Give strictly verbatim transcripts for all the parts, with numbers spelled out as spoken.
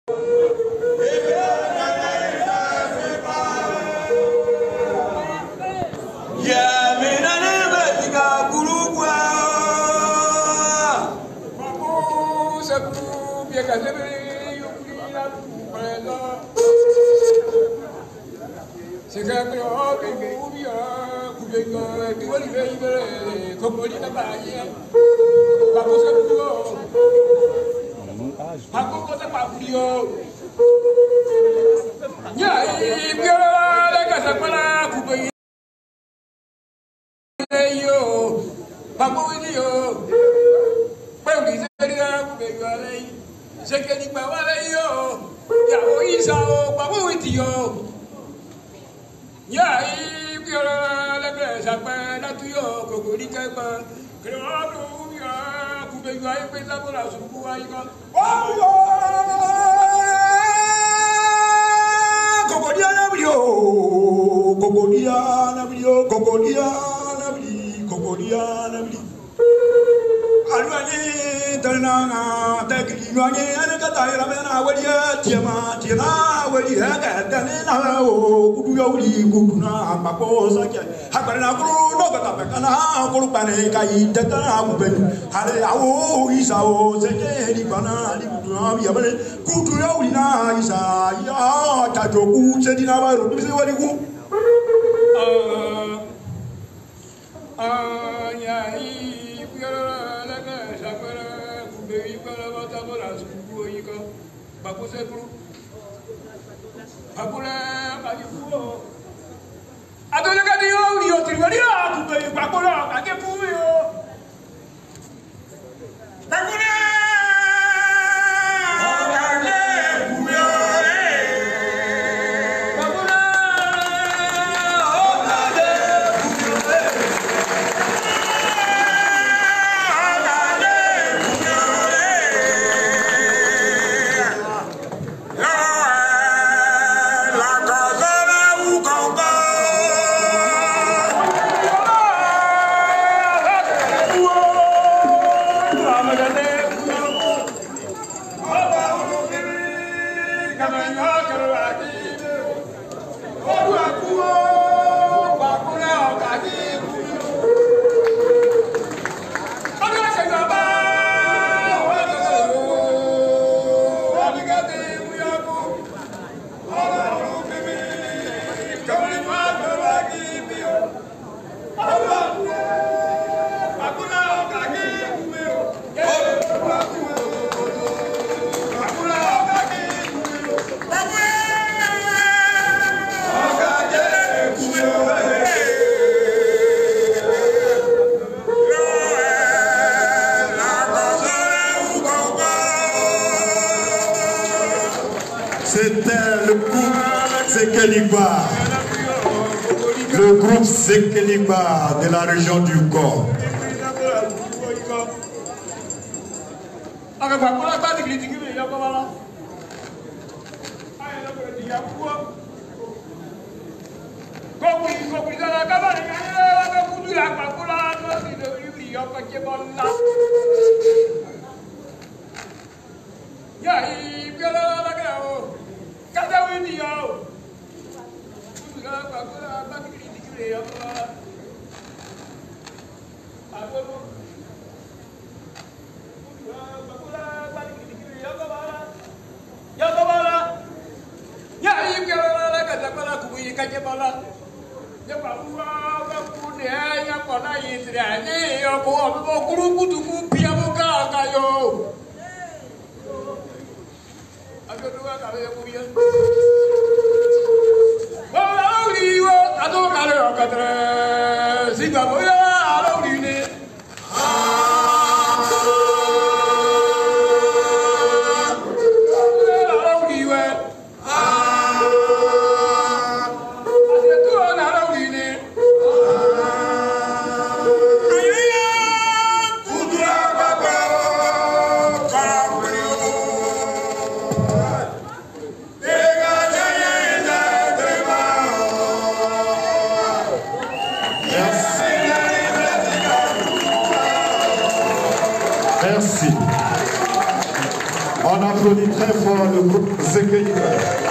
C'est que le haut est bien, couper que tu vas vivre, comme on dit dans la vie. Pas pour ça que pas pour ça pas pour yo. Ya, il y a la casa para couper yo. Pas pour yo. Pas pour ça là couper yo allez. C'est que dit pas allez yo. Ya, oui ça, pas pour yo. Ya, il y a la casa para tu yo, cocori caipa. Creo que ya, couper yo ahí pesa por la suba ahí con. Cocodia nabrio, cocodia nabrio, cocodia nabri, cocodia nabri. Alwani talnanga takli wani anaka tayra mena wadiya tiama tiana wadiya kadana o kudu yawli kuduna makosa kya habarna kuru no kata kana kuru pane kai tata kuben hare awo isao sekeri bana li kuduna yabale kudu yawli na isa ya tajoku sedina baro bise wadi ku ah ah ya i piyara Bagus bro. Bakula bagi fuo. Ado na kadi yo ni o triwaria tu pe bakula ake fuo yo. Bakula. C'était le groupe Sekeliba, le groupe Sekeliba de la région du Gor. applaudit très fort le groupe Zekeliba.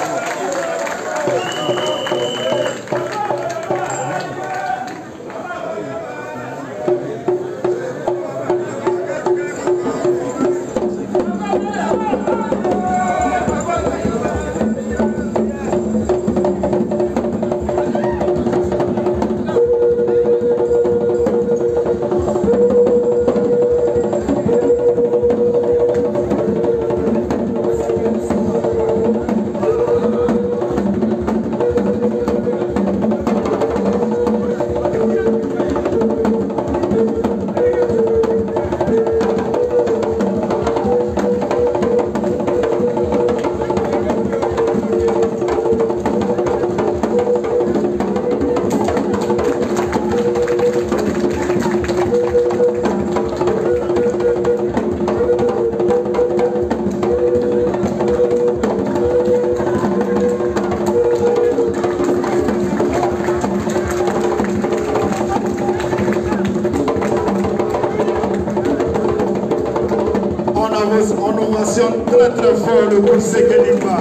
On ovationne très très fort le groupe Zekeliba.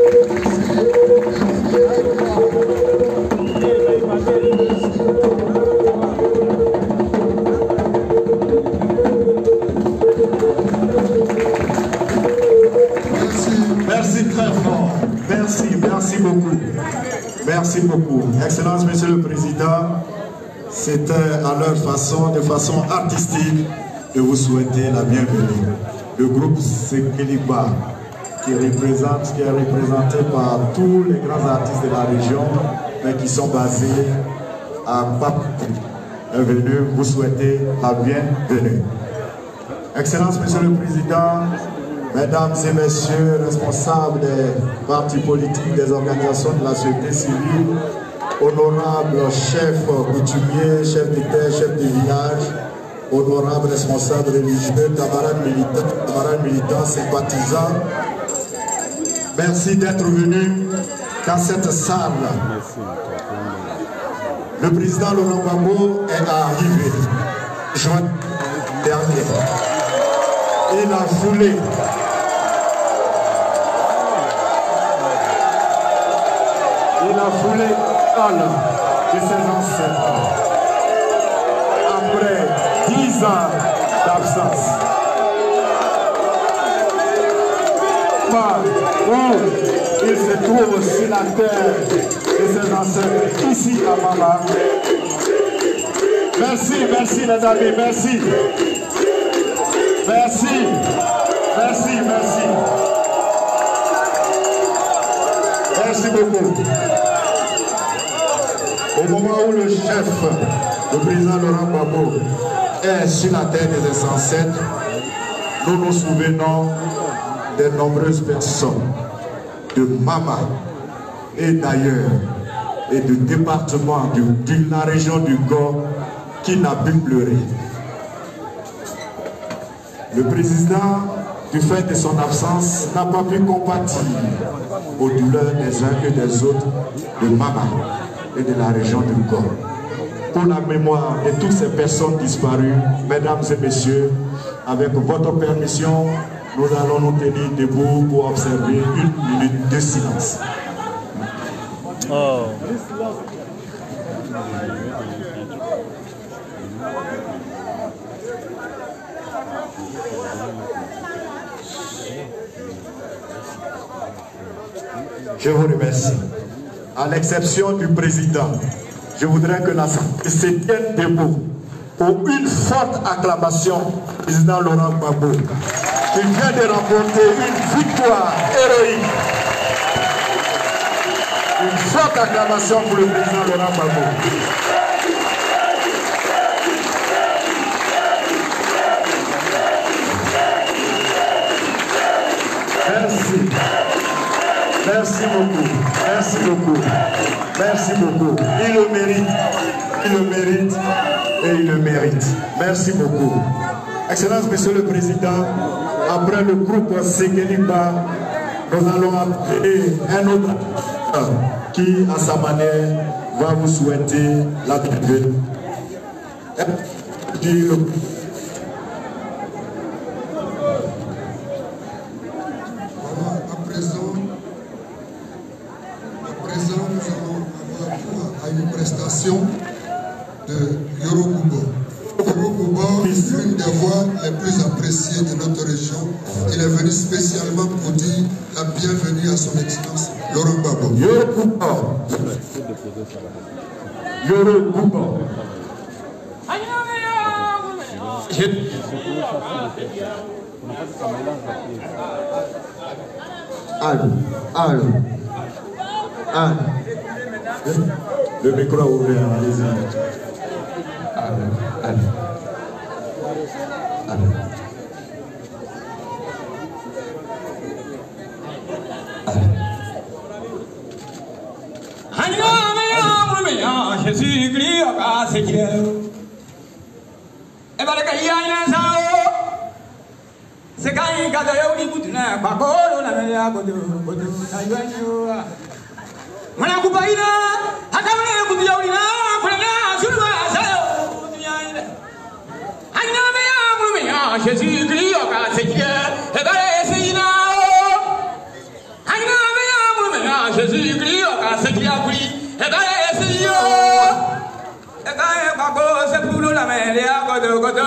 Merci très fort. Merci, merci beaucoup. Merci beaucoup. Excellence, Monsieur le Président, c'était à leur façon, de façon artistique, de vous souhaiter la bienvenue. Le groupe Zekeliba, qui représente, qui est représenté par tous les grands artistes de la région, mais qui sont basés à Pape, est venu vous souhaiter la bienvenue. Excellence, Monsieur le Président, Mesdames et Messieurs, responsables des partis politiques, des organisations de la société civile, honorables chefs coutumiers, chefs d'État, chefs de village, honorables responsables religieux, camarades militants, camarades militants, sympathisants, merci d'être venus dans cette salle. Le président Laurent Gbagbo est arrivé juin dernier. Il a foulé il a foulé un de ses ancêtres après dix ans d'absence. Où il se trouve sur la terre de ses ancêtres, ici à Mama. Merci, merci les amis, merci. Merci, merci, merci. Merci beaucoup. Au moment où le chef, le président Laurent Gbagbo, est sur la terre de ses ancêtres, nous nous souvenons de nombreuses personnes de Mama et d'ailleurs et du département de, de la région du Gor qui n'a pu pleurer. Le président, du fait de son absence, n'a pas pu compatir aux douleurs des uns et des autres de Mama et de la région du Gor. Pour la mémoire de toutes ces personnes disparues, mesdames et messieurs, avec votre permission, nous allons nous tenir debout pour observer une minute de silence. Oh. Je vous remercie. À l'exception du président, je voudrais que la Assemblée se tienne debout pour une forte acclamation du président Laurent Gbagbo, qui vient de remporter une victoire héroïque. Une forte acclamation pour le président Laurent Gbagbo. Merci. Merci beaucoup. Merci beaucoup. Merci beaucoup. Il le mérite. Il le mérite. Et il le mérite. Merci beaucoup. Excellence, Monsieur le Président, après le groupe Zekeliba, nous allons appeler un autre qui, à sa manière, va vous souhaiter la bienvenue. une prestation de Yoro Kubo. Yoro Kubo est l'une des voix les plus appréciées de notre région. Il est venu spécialement pour dire la bienvenue à son excellence Laurent Gbagbo. Yoro Kubo. Yoro Kubo. Allô, allô, allô. Le micro est ouvert, allez-y. Allô, allô. Allô. Sekai kata ya uni kutuna bakoro na ya kodo kodo ayuanyo mana kubaina akamane kutu ya uni na kulena sulwa sayo dunia ina anya me ya mume ya shesi kriyo ka sekia ebare seina anya me ya mume ya shesi kriyo ka sekia kuri ebare seyo ekai bako se pulo la me ya kodo kodo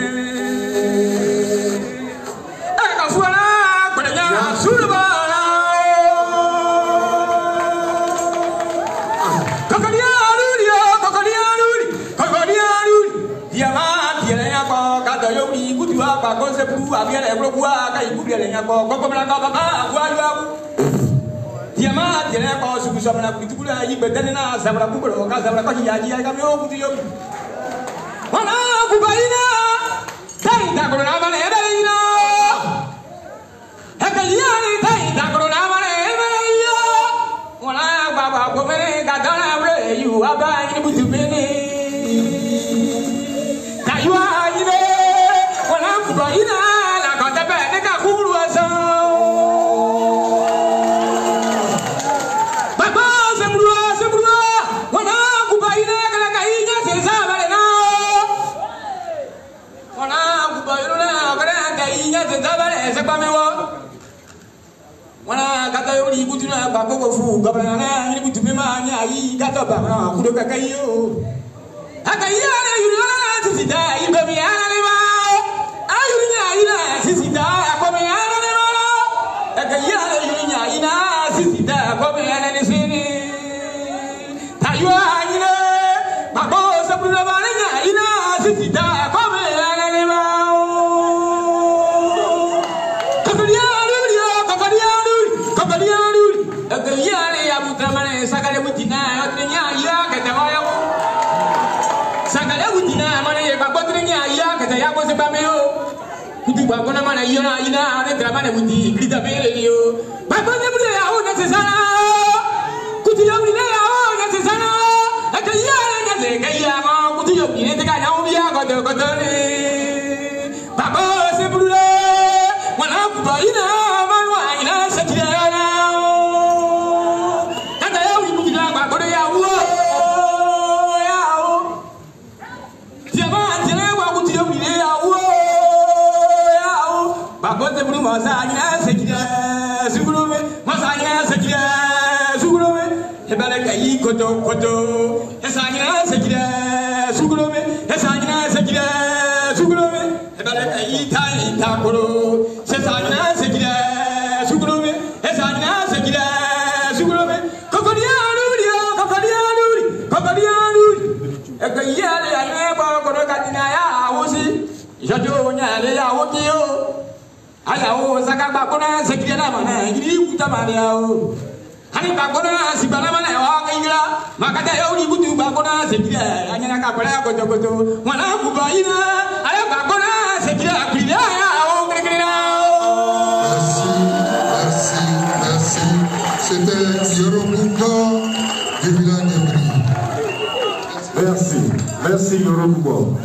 Merci, merci Yoro Kubo.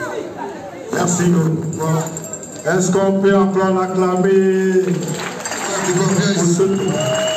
Merci Yoro Kubo. Est-ce qu'on peut encore l'acclamer pour ce tour?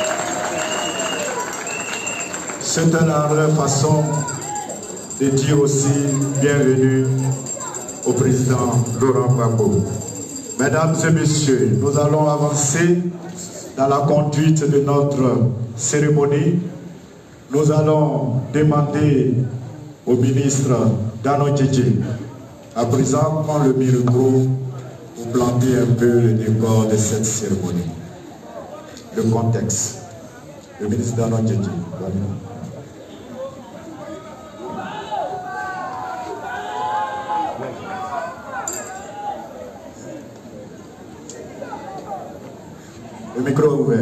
C'est une façon de dire aussi bienvenue au président Laurent Gbagbo. Mesdames et messieurs, nous allons avancer dans la conduite de notre cérémonie. nous allons demander au ministre Dano Djedje à présent prendre le micro pour planter un peu le décor de cette cérémonie. Le contexte. Le ministre Dano Djedje. Le micro est ouvert.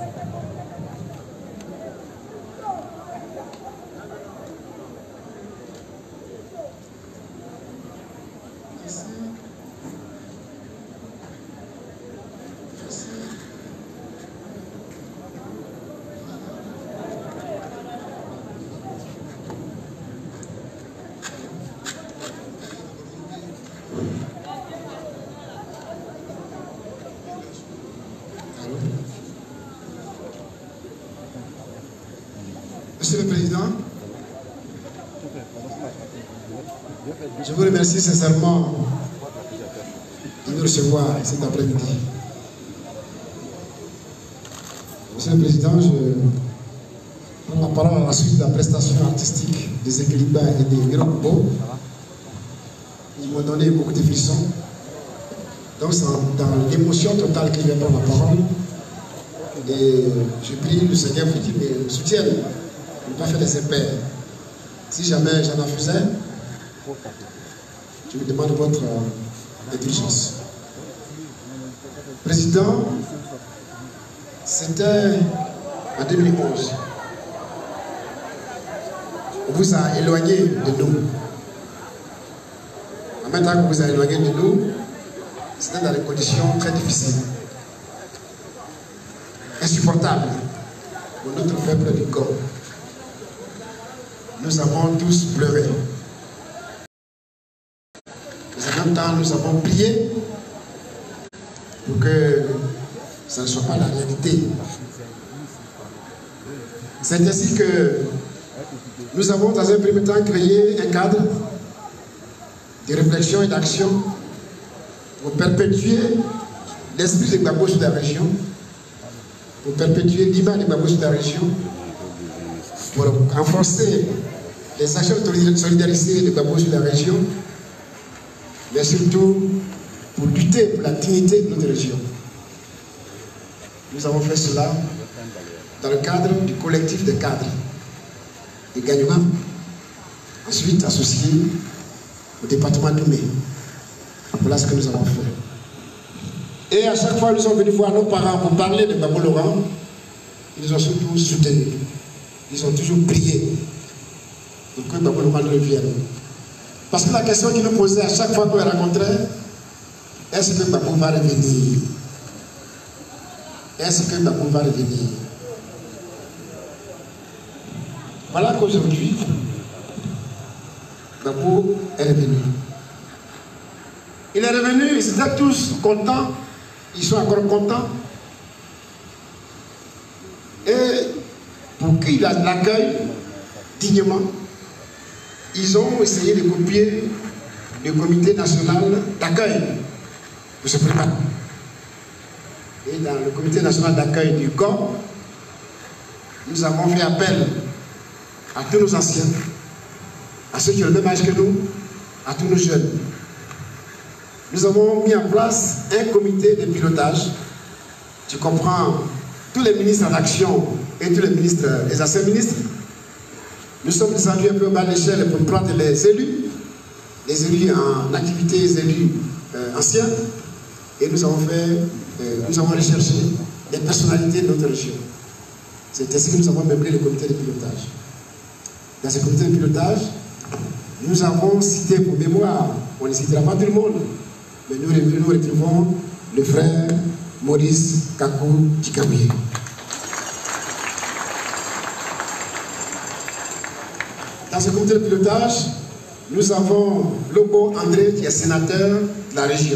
Monsieur le Président, je vous remercie sincèrement de nous recevoir cet après-midi. Monsieur le Président, je prends la parole à la suite de la prestation artistique des Ekeliba et des Mirokubo. Ils m'ont donné beaucoup de frissons. Donc c'est dans l'émotion totale qu'il vient prendre la parole. Et je prie le Seigneur pour qu'il me soutienne. Ne pas faire des impairs. Si jamais j'en faisais, je vous demande votre euh, indulgence. Président, c'était en deux mille onze. On vous a éloigné de nous. En même temps que vous avez éloigné de nous, c'était dans des conditions très difficiles, insupportables pour notre peuple du corps. Nous avons tous pleuré. Mais en même temps, nous avons prié pour que ça ne soit pas la réalité. C'est ainsi que nous avons, dans un premier temps, créé un cadre de réflexion et d'action pour perpétuer l'esprit de Gbagbo sur la région, pour perpétuer l'image de Gbagbo sur la région, pour renforcer les actions de solidarité de Gbagbo sur la région, mais surtout pour lutter pour la dignité de notre région. Nous avons fait cela dans le cadre du collectif de cadres de Gagnouma, ensuite associé au département d'Oumé. Voilà ce que nous avons fait. Et à chaque fois, nous sommes venus voir nos parents pour parler de Gbagbo Laurent. Ils nous ont surtout soutenus. Ils ont toujours prié pour que Gbagbo Laurent nous revienne. Parce que la question qu'ils nous posaient à chaque fois qu'on les rencontrait, est-ce que Gbagbo va revenir? Est-ce que Gbagbo va revenir? Voilà qu'aujourd'hui, Gbagbo est revenu. Il est revenu, ils étaient tous contents, ils sont encore contents. Et pour qu'ils l'accueillent dignement, ils ont essayé de copier le comité national d'accueil pour se préparer. Et dans le comité national d'accueil du corps, nous avons fait appel à tous nos anciens, à ceux qui ont le même âge que nous, à tous nos jeunes. Nous avons mis en place un comité de pilotage. Tu comprends, tous les ministres en action et tous les ministres, les anciens ministres. Nous sommes descendus un peu au bas de l'échelle pour prendre les élus, les élus en activité, les élus euh, anciens, et nous avons fait, euh, nous avons recherché les personnalités de notre région. C'est ainsi que nous avons meublé le comité de pilotage. Dans ce comité de pilotage, nous avons cité pour mémoire, on ne citera pas tout le monde, mais nous, nous retrouvons le frère Maurice Kakou Djikaboué. Dans ce comité de pilotage, nous avons Lobo André qui est sénateur de la région.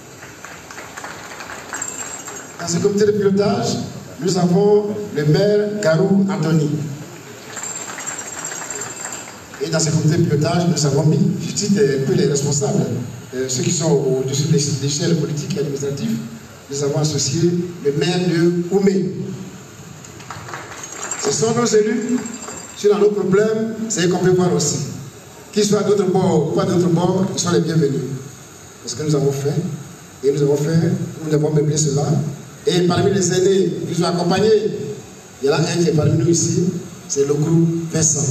Dans ce comité de pilotage, nous avons le maire Garou Anthony. Et dans ce comité de pilotage, nous avons mis, je cite un peu les responsables, euh, ceux qui sont au-dessus de l'échelle politique et administrative, nous avons associé le maire de Oumé. Ce sont nos élus Si on a nos problèmes, c'est qu'on peut voir aussi. Qu'ils soient d'autres bords ou pas d'autres bords, ils sont les bienvenus. Parce que nous avons fait, et nous avons fait, nous avons meublé cela. Et parmi les aînés qui nous ont accompagnés, il y en a un qui est parmi nous ici, c'est le groupe Vincent.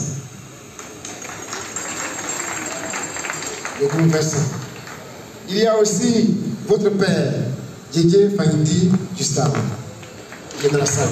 Le groupe Vincent. Il y a aussi votre père, Didier Fandi Gustave, qui est dans la salle.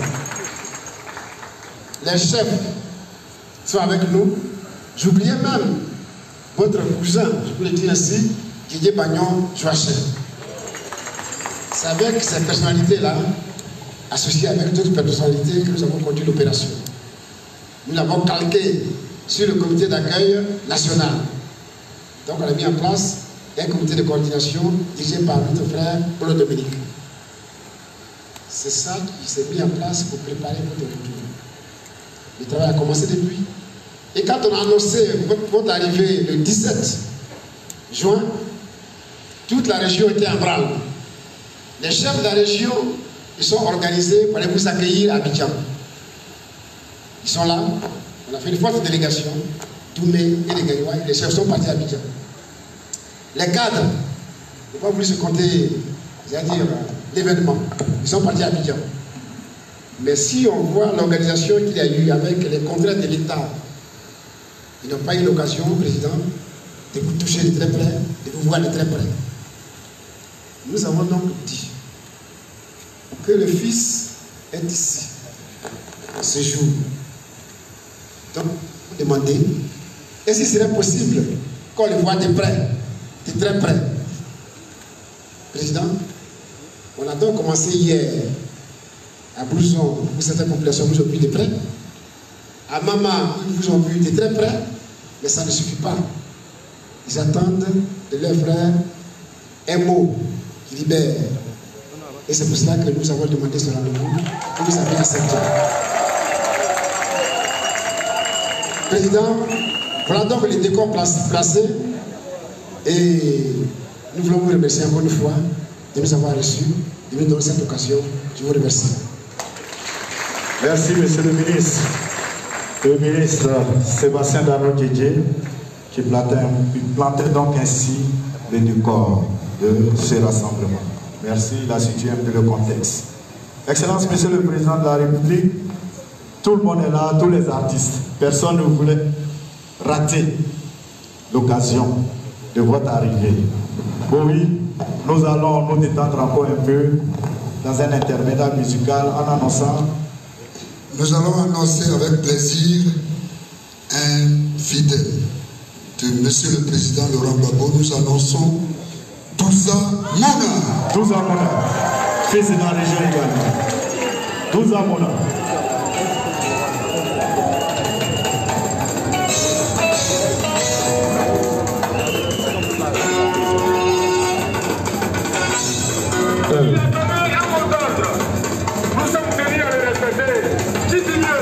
Les chefs sont avec nous. J'oubliais même votre cousin, je peux le dire ainsi, Didier Bagnon Joachim. C'est avec ces personnalités-là, associées avec d'autres personnalités, que nous avons conduit l'opération. Nous l'avons calqué sur le comité d'accueil national. Donc on a mis en place un comité de coordination dirigé par notre frère Paul Dominique. C'est ça qui s'est mis en place pour préparer votre retour. Le travail a commencé depuis. Et quand on a annoncé votre arrivée le dix-sept juin, toute la région était en branle. Les chefs de la région, ils sont organisés pour aller vous accueillir à Abidjan. Ils sont là. On a fait une forte délégation. Doumé et les Gaïwa, les chefs sont partis à Abidjan. Les cadres, il ne faut pas voulu se compter, c'est-à-dire l'événement. Ils sont partis à Abidjan. Mais si on voit l'organisation qu'il y a eu avec les contraintes de l'État, ils n'ont pas eu l'occasion, Président, de vous toucher de très près, de vous voir de très près. Nous avons donc dit que le Fils est ici, ce jour. Donc, vous demandez, est-ce qu'il serait possible qu'on le voit de près, de très près? Président, on a donc commencé hier à Blouson, où certaines populations vous ont vu de près. À Mama, ils vous ont vu de très près, mais ça ne suffit pas. Ils attendent de leur frère un mot qui libère. Et c'est pour cela que nous avons demandé ce rendez-vous, que vous avez accepté. Président, voilà donc les décors placés. Et nous voulons vous remercier encore une fois de nous avoir reçus, de nous donner cette occasion. Je vous remercie. Merci, monsieur le ministre. Le ministre Sébastien Dano Didier, qui plantait, plantait donc ainsi le décor de ce rassemblement. Merci, il a situé un peu le contexte. Excellence, monsieur le président de la République, tout le monde est là, tous les artistes. Personne ne voulait rater l'occasion de votre arrivée. Bon, oui, nous allons nous détendre encore un peu dans un intermédiaire musical en annonçant. Nous allons annoncer avec plaisir un fidèle de monsieur le président Laurent Gbagbo. Nous annonçons Douza Mouna. Douza Mouna, fils de la région également. Douza Mouna. Euh. Nous sommes venus à le respecter. Qui dit mieux?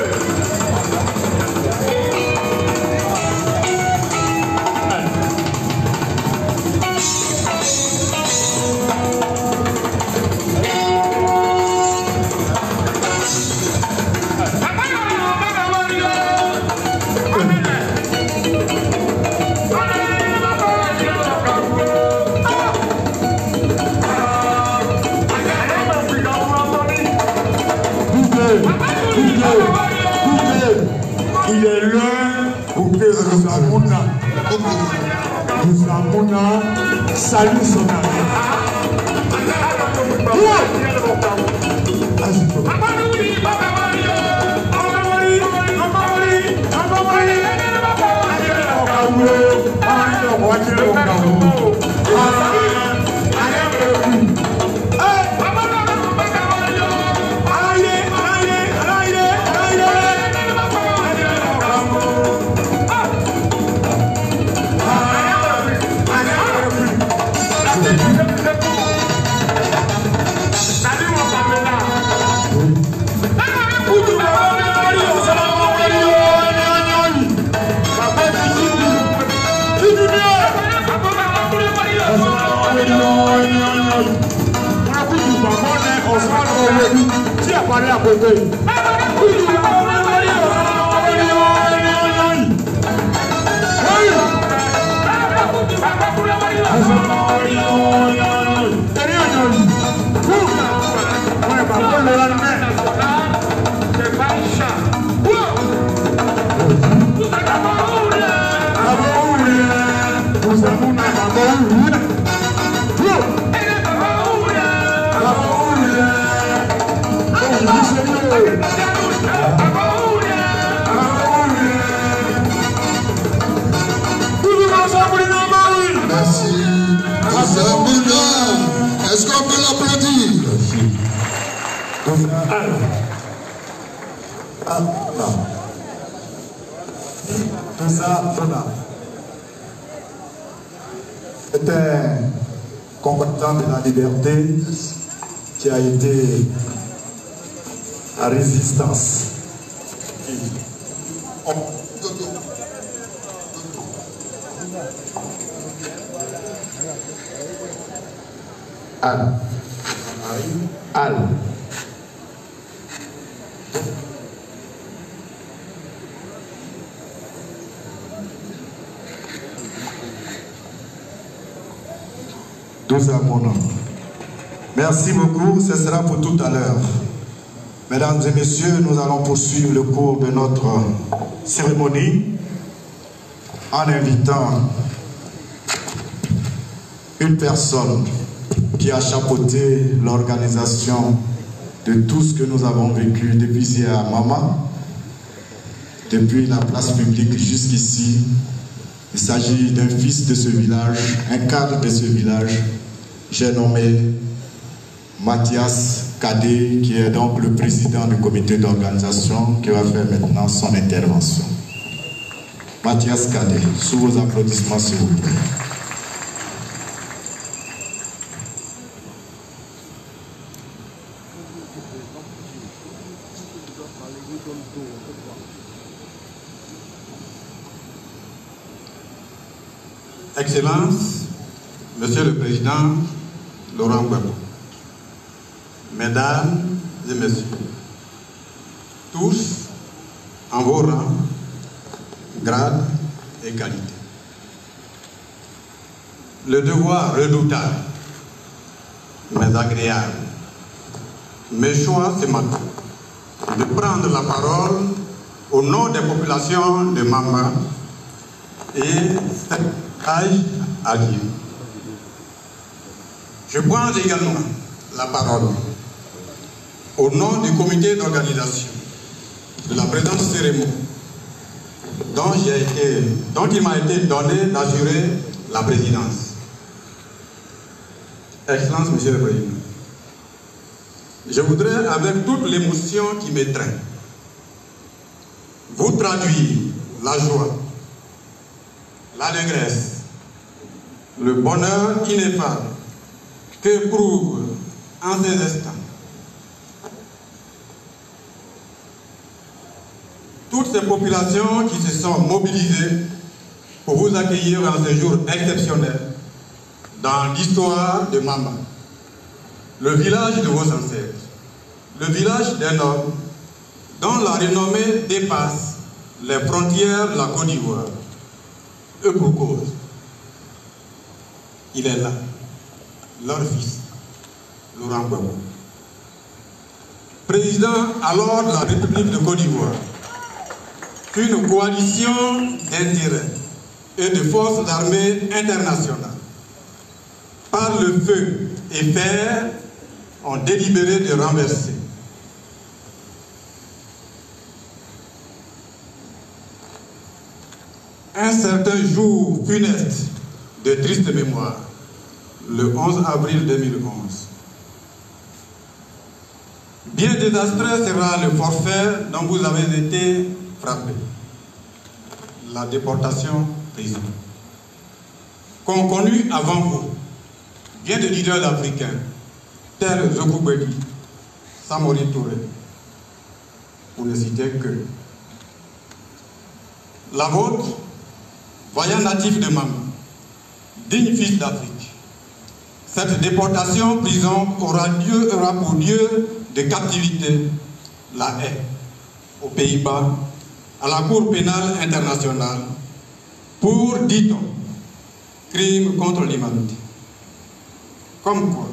Il est l'heure pour que Douza Mouna, Douza Mouna salue son ami. Qui a parlé à côté? Ah, non. Tout ça, Fona. C'est un combattant de la liberté qui a été à résistance. On... Anne. Anne. douze à mon nom. Merci beaucoup, ce sera pour tout à l'heure. Mesdames et messieurs, nous allons poursuivre le cours de notre cérémonie en invitant une personne qui a chapeauté l'organisation de tout ce que nous avons vécu depuis hier à Mama, depuis la place publique jusqu'ici. Il s'agit d'un fils de ce village, un cadre de ce village. J'ai nommé Mathias Kadé, qui est donc le président du comité d'organisation, qui va faire maintenant son intervention. Mathias Kadé, sous vos applaudissements s'il vous plaît. Excellences, Monsieur le Président Laurent Gbagbo, Mesdames et Messieurs, tous en vos rangs, grades et qualités. Le devoir redoutable, mais agréable, mes choix ce matin de prendre la parole au nom des populations de Mama et à Dieu. Je prends également la parole au nom du comité d'organisation de la présente cérémonie dont, j'ai été, dont il m'a été donné d'assurer la présidence. Excellence, Monsieur le Président, je voudrais, avec toute l'émotion qui m'étreint, vous traduire la joie, l'allégresse, le bonheur ineffable qu'éprouve en ces instants toutes ces populations qui se sont mobilisées pour vous accueillir en ce jour exceptionnel dans l'histoire de Mama, le village de vos ancêtres, le village d'un homme dont la renommée dépasse les frontières de la Côte d'Ivoire. Et pour cause, il est là, leur fils, Laurent Gbagbo, président alors de la République de Côte d'Ivoire, une coalition d'intérêts et de forces armées internationales, par le feu et fer, ont délibéré de renverser un certain jour funeste de triste mémoire, le onze avril deux mille onze. Bien désastreux sera le forfait dont vous avez été frappé, la déportation prison. Qu'ont connu avant vous bien de leaders africains tels Zoku Bedi, Samori Touré, pour ne citer que. La vôtre, voyant natif de Mama, digne fils d'Afrique, cette déportation prison aura, lieu, aura pour lieu de captivité la haie aux Pays-Bas, à la Cour pénale internationale, pour, dit-on, crime contre l'humanité. Comme quoi,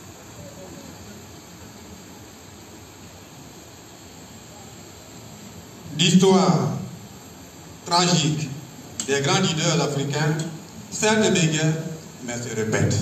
l'histoire tragique des grands leaders africains, certes béguait, mais se répète.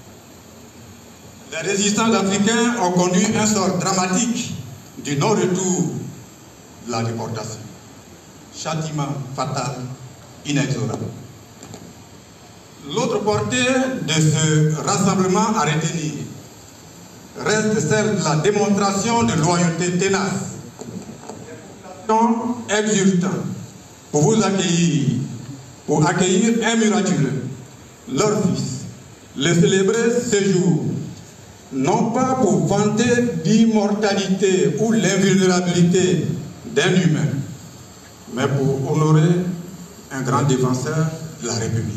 Les résistants africains ont connu un sort dramatique du non-retour de la déportation. Châtiment fatal, inexorable. L'autre portée de ce rassemblement à retenir reste celle de la démonstration de loyauté ténace exultant pour vous accueillir, pour accueillir un miraculeux, leur fils, le célébrer ce jour, non pas pour vanter l'immortalité ou l'invulnérabilité d'un humain, mais pour honorer un grand défenseur de la République.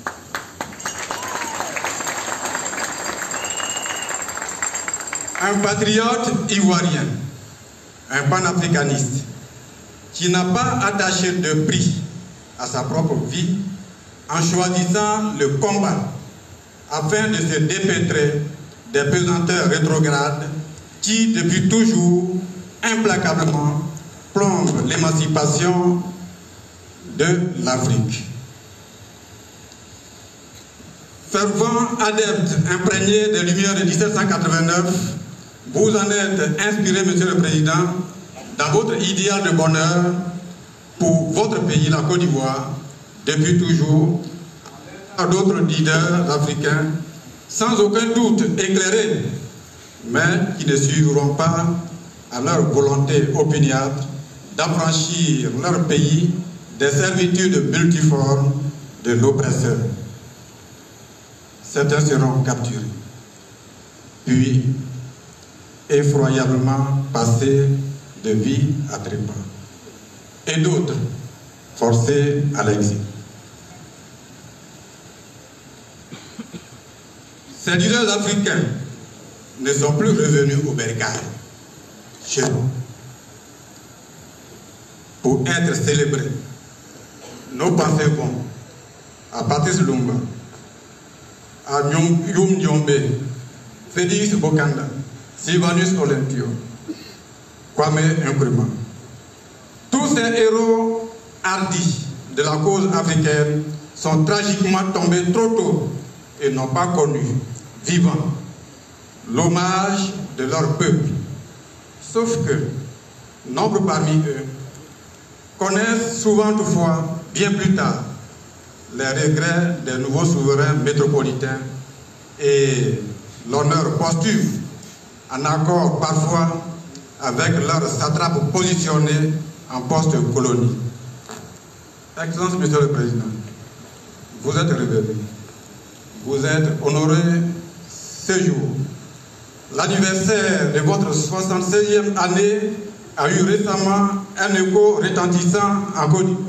Un patriote ivoirien, un panafricaniste, qui n'a pas attaché de prix à sa propre vie en choisissant le combat afin de se dépêtrer des pesanteurs rétrogrades qui, depuis toujours, implacablement, plongent l'émancipation de l'Afrique. Fervent adepte imprégné des Lumières de mille sept cent quatre-vingt-neuf, vous en êtes inspiré, Monsieur le Président, dans votre idéal de bonheur pour votre pays, la Côte d'Ivoire, depuis toujours, à d'autres leaders africains, sans aucun doute éclairés, mais qui ne suivront pas à leur volonté opiniâtre d'affranchir leur pays des servitudes multiformes de l'oppresseur. Certains seront capturés, puis effroyablement passés de vie à trépas, et d'autres forcés à l'exil. Ces leaders africains ne sont plus revenus au bercail, chez nous, pour être célébrés. Nos pensées vont à Patrice Lumumba, à Youm Diombe, Félix Bokanda, Sylvanus Olympio, Kwame Nkrumah. Tous ces héros hardis de la cause africaine sont tragiquement tombés trop tôt et n'ont pas connu, vivants, l'hommage de leur peuple. Sauf que nombre parmi eux connaissent souvent toutefois, bien plus tard, les regrets des nouveaux souverains métropolitains et l'honneur posthume, en accord parfois avec leurs satrapes positionnés en post-colonie. Excellence, Monsieur le Président, vous êtes révélé, vous êtes honoré ce jour. L'anniversaire de votre soixante-seizième année a eu récemment un écho retentissant en Côte d'Ivoire.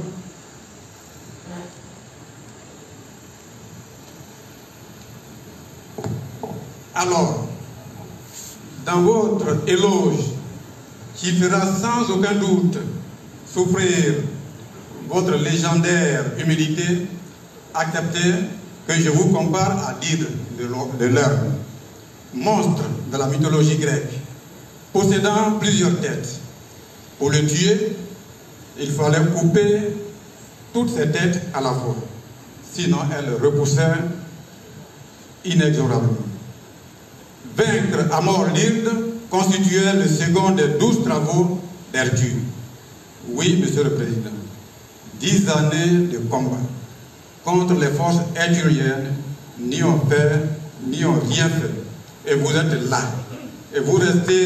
Alors, dans votre éloge, qui fera sans aucun doute souffrir votre légendaire humilité, acceptez que je vous compare à Didre de l'heure, monstre de la mythologie grecque, possédant plusieurs têtes. Pour le tuer, il fallait couper toutes ces têtes à la fois, sinon elles repoussaient inexorablement. Vaincre à mort l'Inde constituait le second des douze travaux d'Hercule. Oui, Monsieur le Président, dix années de combat contre les forces herculiennes n'y ont fait, n'y ont rien fait. Et vous êtes là. Et vous restez...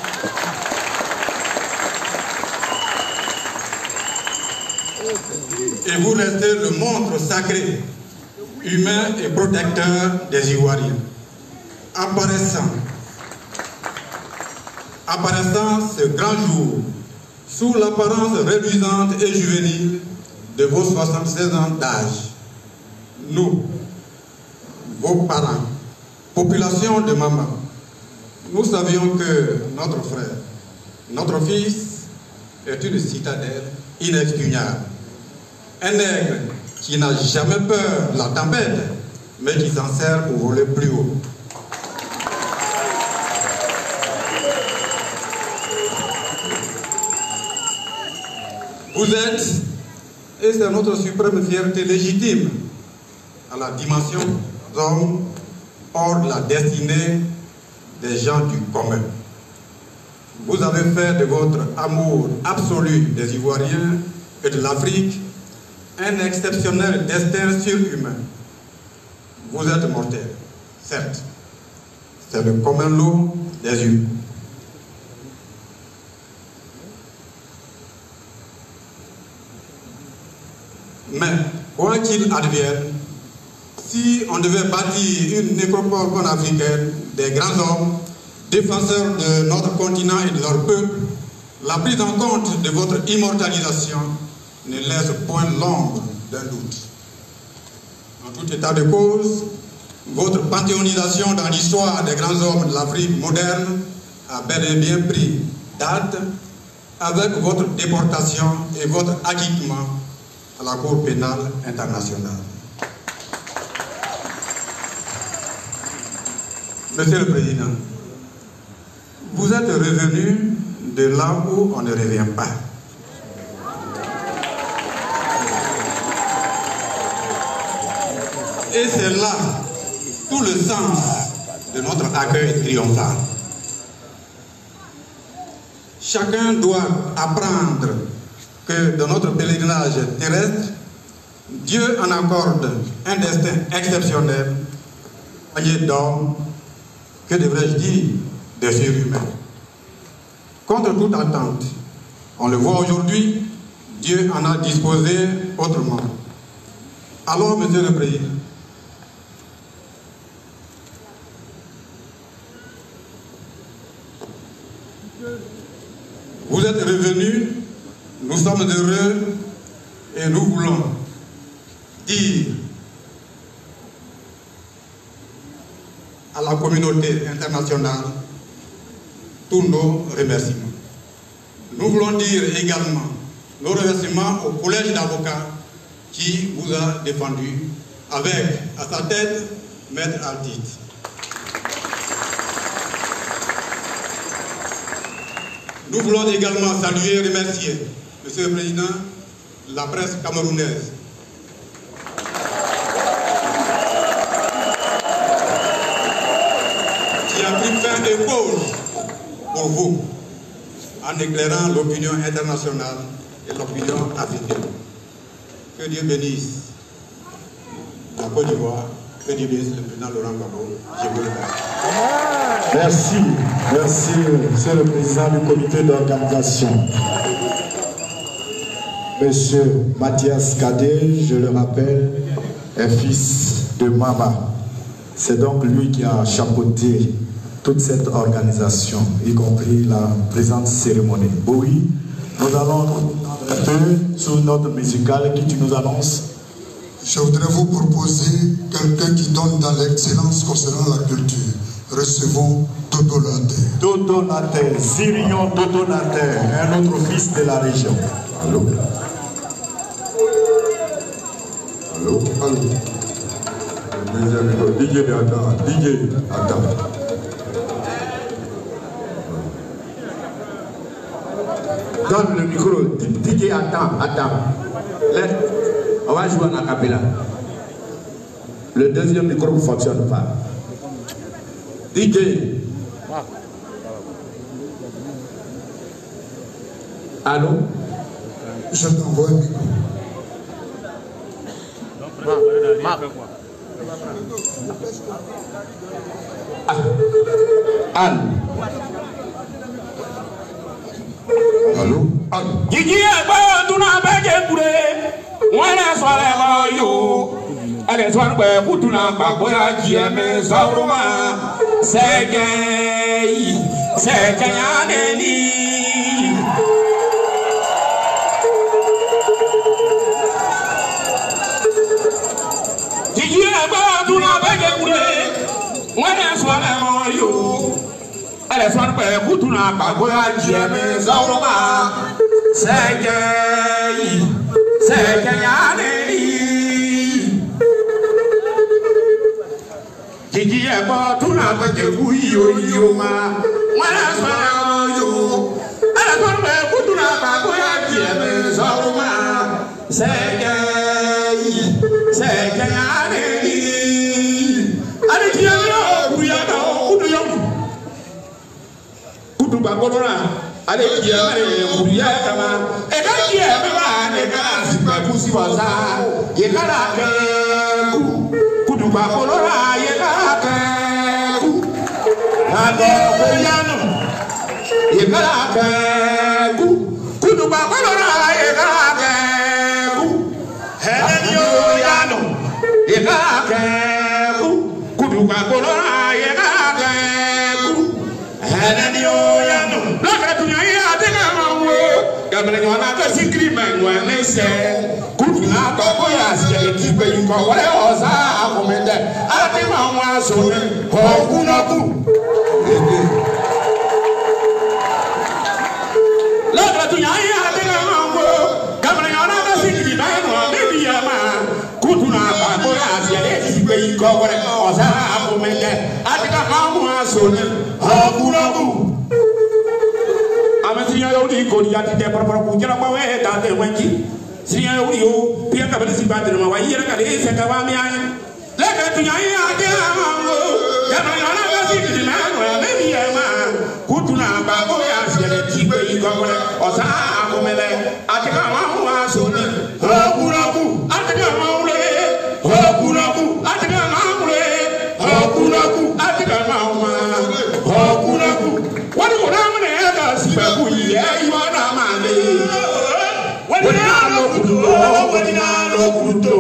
Et vous restez le montre sacré, humain et protecteur des Ivoiriens. Apparaissant, apparaissant ce grand jour, sous l'apparence reluisante et juvénile de vos soixante-seize ans d'âge, nous, vos parents, population de Mama, nous savions que notre frère, notre fils, est une citadelle inexpugnable. Un aigle qui n'a jamais peur de la tempête, mais qui s'en sert pour voler plus haut. Vous êtes, et c'est notre suprême fierté légitime, à la dimension d'homme hors de la destinée des gens du commun. Vous avez fait de votre amour absolu des Ivoiriens et de l'Afrique un exceptionnel destin surhumain. Vous êtes mortel, certes. C'est le commun lot des humains. Mais, quoi qu'il advienne, si on devait bâtir une nécropole panafricaine des grands hommes, défenseurs de notre continent et de leur peuple, la prise en compte de votre immortalisation ne laisse point l'ombre d'un doute. En tout état de cause, votre panthéonisation dans l'histoire des grands hommes de l'Afrique moderne a bel et bien pris date avec votre déportation et votre acquittement à la Cour pénale internationale. Monsieur le Président, vous êtes revenu de là où on ne revient pas. Et c'est là tout le sens de notre accueil triomphal. Chacun doit apprendre que dans notre pèlerinage terrestre, Dieu en accorde un destin exceptionnel, accompagné d'hommes, que devrais-je dire, de surhumains. Contre toute attente, on le voit aujourd'hui, Dieu en a disposé autrement. Alors, Monsieur le Président, vous êtes revenus, nous sommes heureux et nous voulons dire à la communauté internationale tous nos remerciements. Nous voulons dire également nos remerciements au collège d'avocats qui vous a défendu avec à sa tête Maître Altit. Nous voulons également saluer et remercier, Monsieur le Président, la presse camerounaise. Qui a pris fin et cause pour vous, en éclairant l'opinion internationale et l'opinion africaine. Que Dieu bénisse la Côte d'Ivoire, que Dieu bénisse le président Laurent Gbagbo. Je vous remercie. Merci, merci, Monsieur le Président du comité d'organisation. Monsieur Mathias Cadet, je le rappelle, est fils de Mama. C'est donc lui qui a chapeauté toute cette organisation, y compris la présente cérémonie. Oui, nous allons un peu sur notre musicale qui tu nous annonces. Je voudrais vous proposer quelqu'un qui donne dans l'excellence concernant la culture. Recevons Dodo Naté. Dodo Naté, Zirion Dodo Naté, un autre fils de la région. Allô? Allô? Allô? D J attends, D J attends. Donne le micro, D J attends, attends. Laisse, on va jouer en acapella. Le deuxième micro ne fonctionne pas. D J. Allô? Je t'envoie un micro. Ah. Anne. Allô? Allô? Gigi ebo tuna beje kure wala swale yo ale swan be kutuna ba boya jieme sauruma sege sege yane ni Gigi ebo tuna beje kure wala swale yo ale swan be kutuna ba boya jieme sauruma sege sege yane Gigi ebo tuna beje uyo yo ma wala swala yo ala torbe kutuna ba boya jieme sauruma sege sege yane ale jieme kuya da kudu yo kudu ba kolora ale jieme kuya kama e ka jieme ba ne ka sipa kusi wasa ye kala ke kudu ba kolora ye kala ke ade koyano ye kala ke kudu ba kolora ye kala ke Gamla nyona ka sikri menwa nese kutuna ka boya se ti pe ko wale oza akomende ati ma wa so ne ho kuna ku la la tu nya ya de na ngo Gamla nyona ka sikri menwa ne biya ma kutuna ka boya se ti pe ko wale oza akomende ati ma wa so ne ho kuna ku Amasinya yodi ko dia ti de par par ku jara bawe ta de wanji sinya yodi yo pia ka bele siba de ma wa yira ka de se ka wa mi anya le ka tu nya ya de amango ya ma ya na ka ti de ma wa me mi ya ma ku tu na ba ko ya se de ti ko yi ko ko o sa ko mele ati ka ma wa so ni ho ku na ku ati ka ma ule ho ku na ku ati ka ma ule ho ku na ku ati ka ma ma ho ku na ku wa ni ko na ma ne ka si ba ku yi e yi wa na ma le wa ni na lo ku to wa ni na lo ku to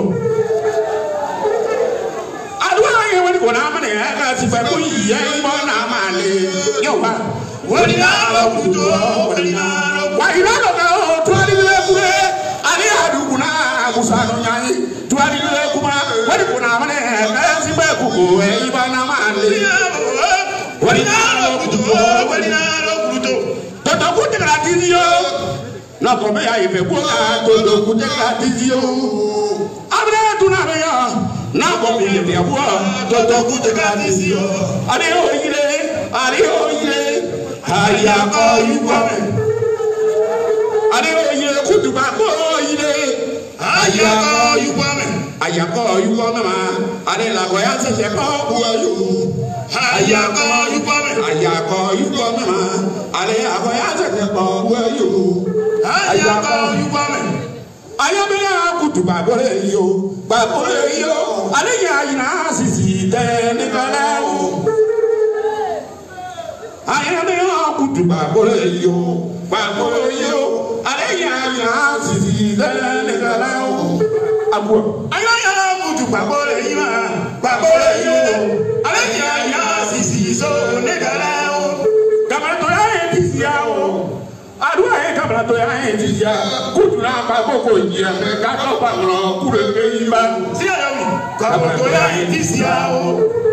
adwa ye wa ni ko na ma ne ka si ba ku yi e yi wa na ma le yo ba wa ni na lo ku to wa ni na lo wa ni na lo ka o to ni le ku e ani adu ku na ku sa no nya ni to ani le ku ma wa ni ko na ma ne ka si ba ku ku e yi wa na ma le wa ni na lo ku to wa ni na lo ku to to ku te la ti yo na ko me ya ife ku na to to ku te la ti yo abre tu na me ya na ko mi le ya ku to to ku te la ti yo ari o ile ari o ile haya ko yu ko me ari o ile ku tu ba ko ile haya ko yu ko me haya ko yu ko me ma ari la ko ya se se ko ku yu haya ko yu ko me haya ko yu ko me ma ale abo ya se se ko ku yu haya ko yu ko me aya be ya ku tu ba bo le yo ba bo le yo ale ya ina sisi te ni kala o aya be ya ku tu ba bo le yo ba bo le yo ale ya ina sisi te ni kala o abo aya ya ku tu ba bo le yo ba bo le yo ale ya ina sisi so ni kala o Gamla to ya e ti ya o adua e Gamla to ya e ti ya kutuna ba boko ya me ka to ba ro kure ke iba si ya mi Gamla to ya e ti ya o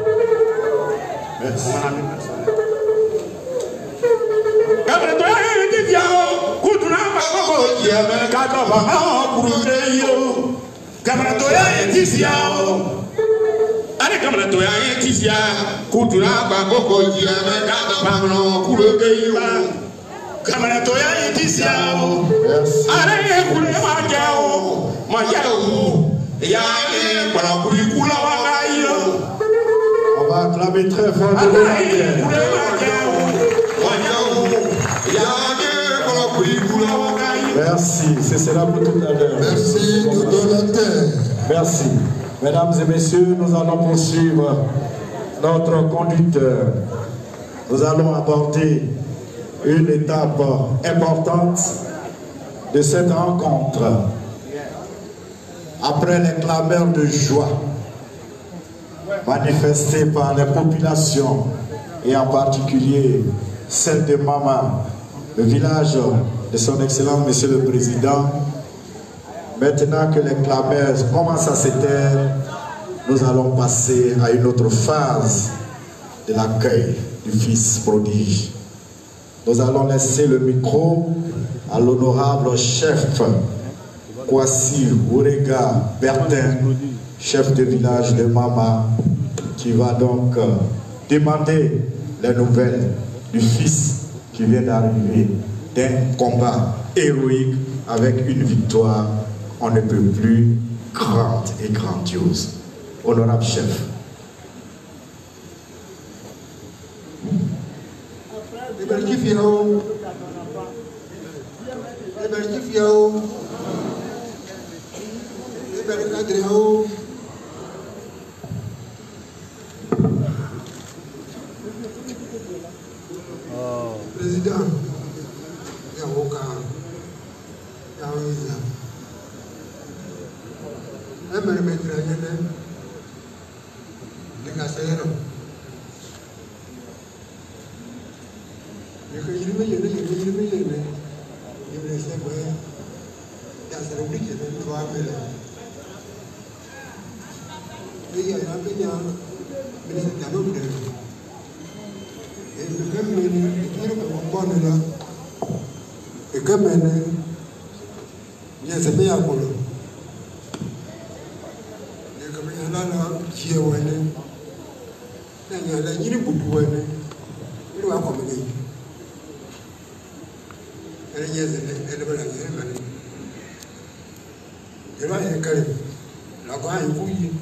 Gamla to ya e ti ya o kutuna ba boko ya me ka to ba ro kure ke yo Gamla to ya e ti ya o ale Gamla to ya e ti ya kutuna ba boko ya me ka to ba ro kure ke iba Gamla to ya e ti ya o ale e kure ma ja o ma ja o ya e para kuri kula wa ga yo On va acclamer très fort de ale e kure ma ja o ma ja o ya e para kuri kula wa ga yo. Merci, c'est cela pour tout à l'heure. Merci de donateur. Merci. Mesdames et messieurs, nous allons poursuivre notre conducteur. Nous allons aborder une étape importante de cette rencontre. Après les clameurs de joie manifestées par les populations et en particulier celle de Mama, le village de son Excellence Monsieur le Président, maintenant que les clameurs commencent à s'éteindre, nous allons passer à une autre phase de l'accueil du Fils prodige. Nous allons laisser le micro à l'honorable chef Kwasi Ourega Bertin, chef de village de Mama, qui va donc demander les nouvelles du fils qui vient d'arriver d'un combat héroïque avec une victoire on ne peut plus grande et grandiose. Honorable chef. Eberkif yow Eberkif yow Eberkadri yow Président Yawoka Yawiza Emere metra yene Dekasero Yeke yirime yene yene yirime yene Yene sebe Et comme elle est bien à Polo, les caméras qui est où elle est, il y a la ligne pour pouvoir aller, il doit accommoder. Elle est elle va la guerre. Elle va y aller. La voix est bouillie.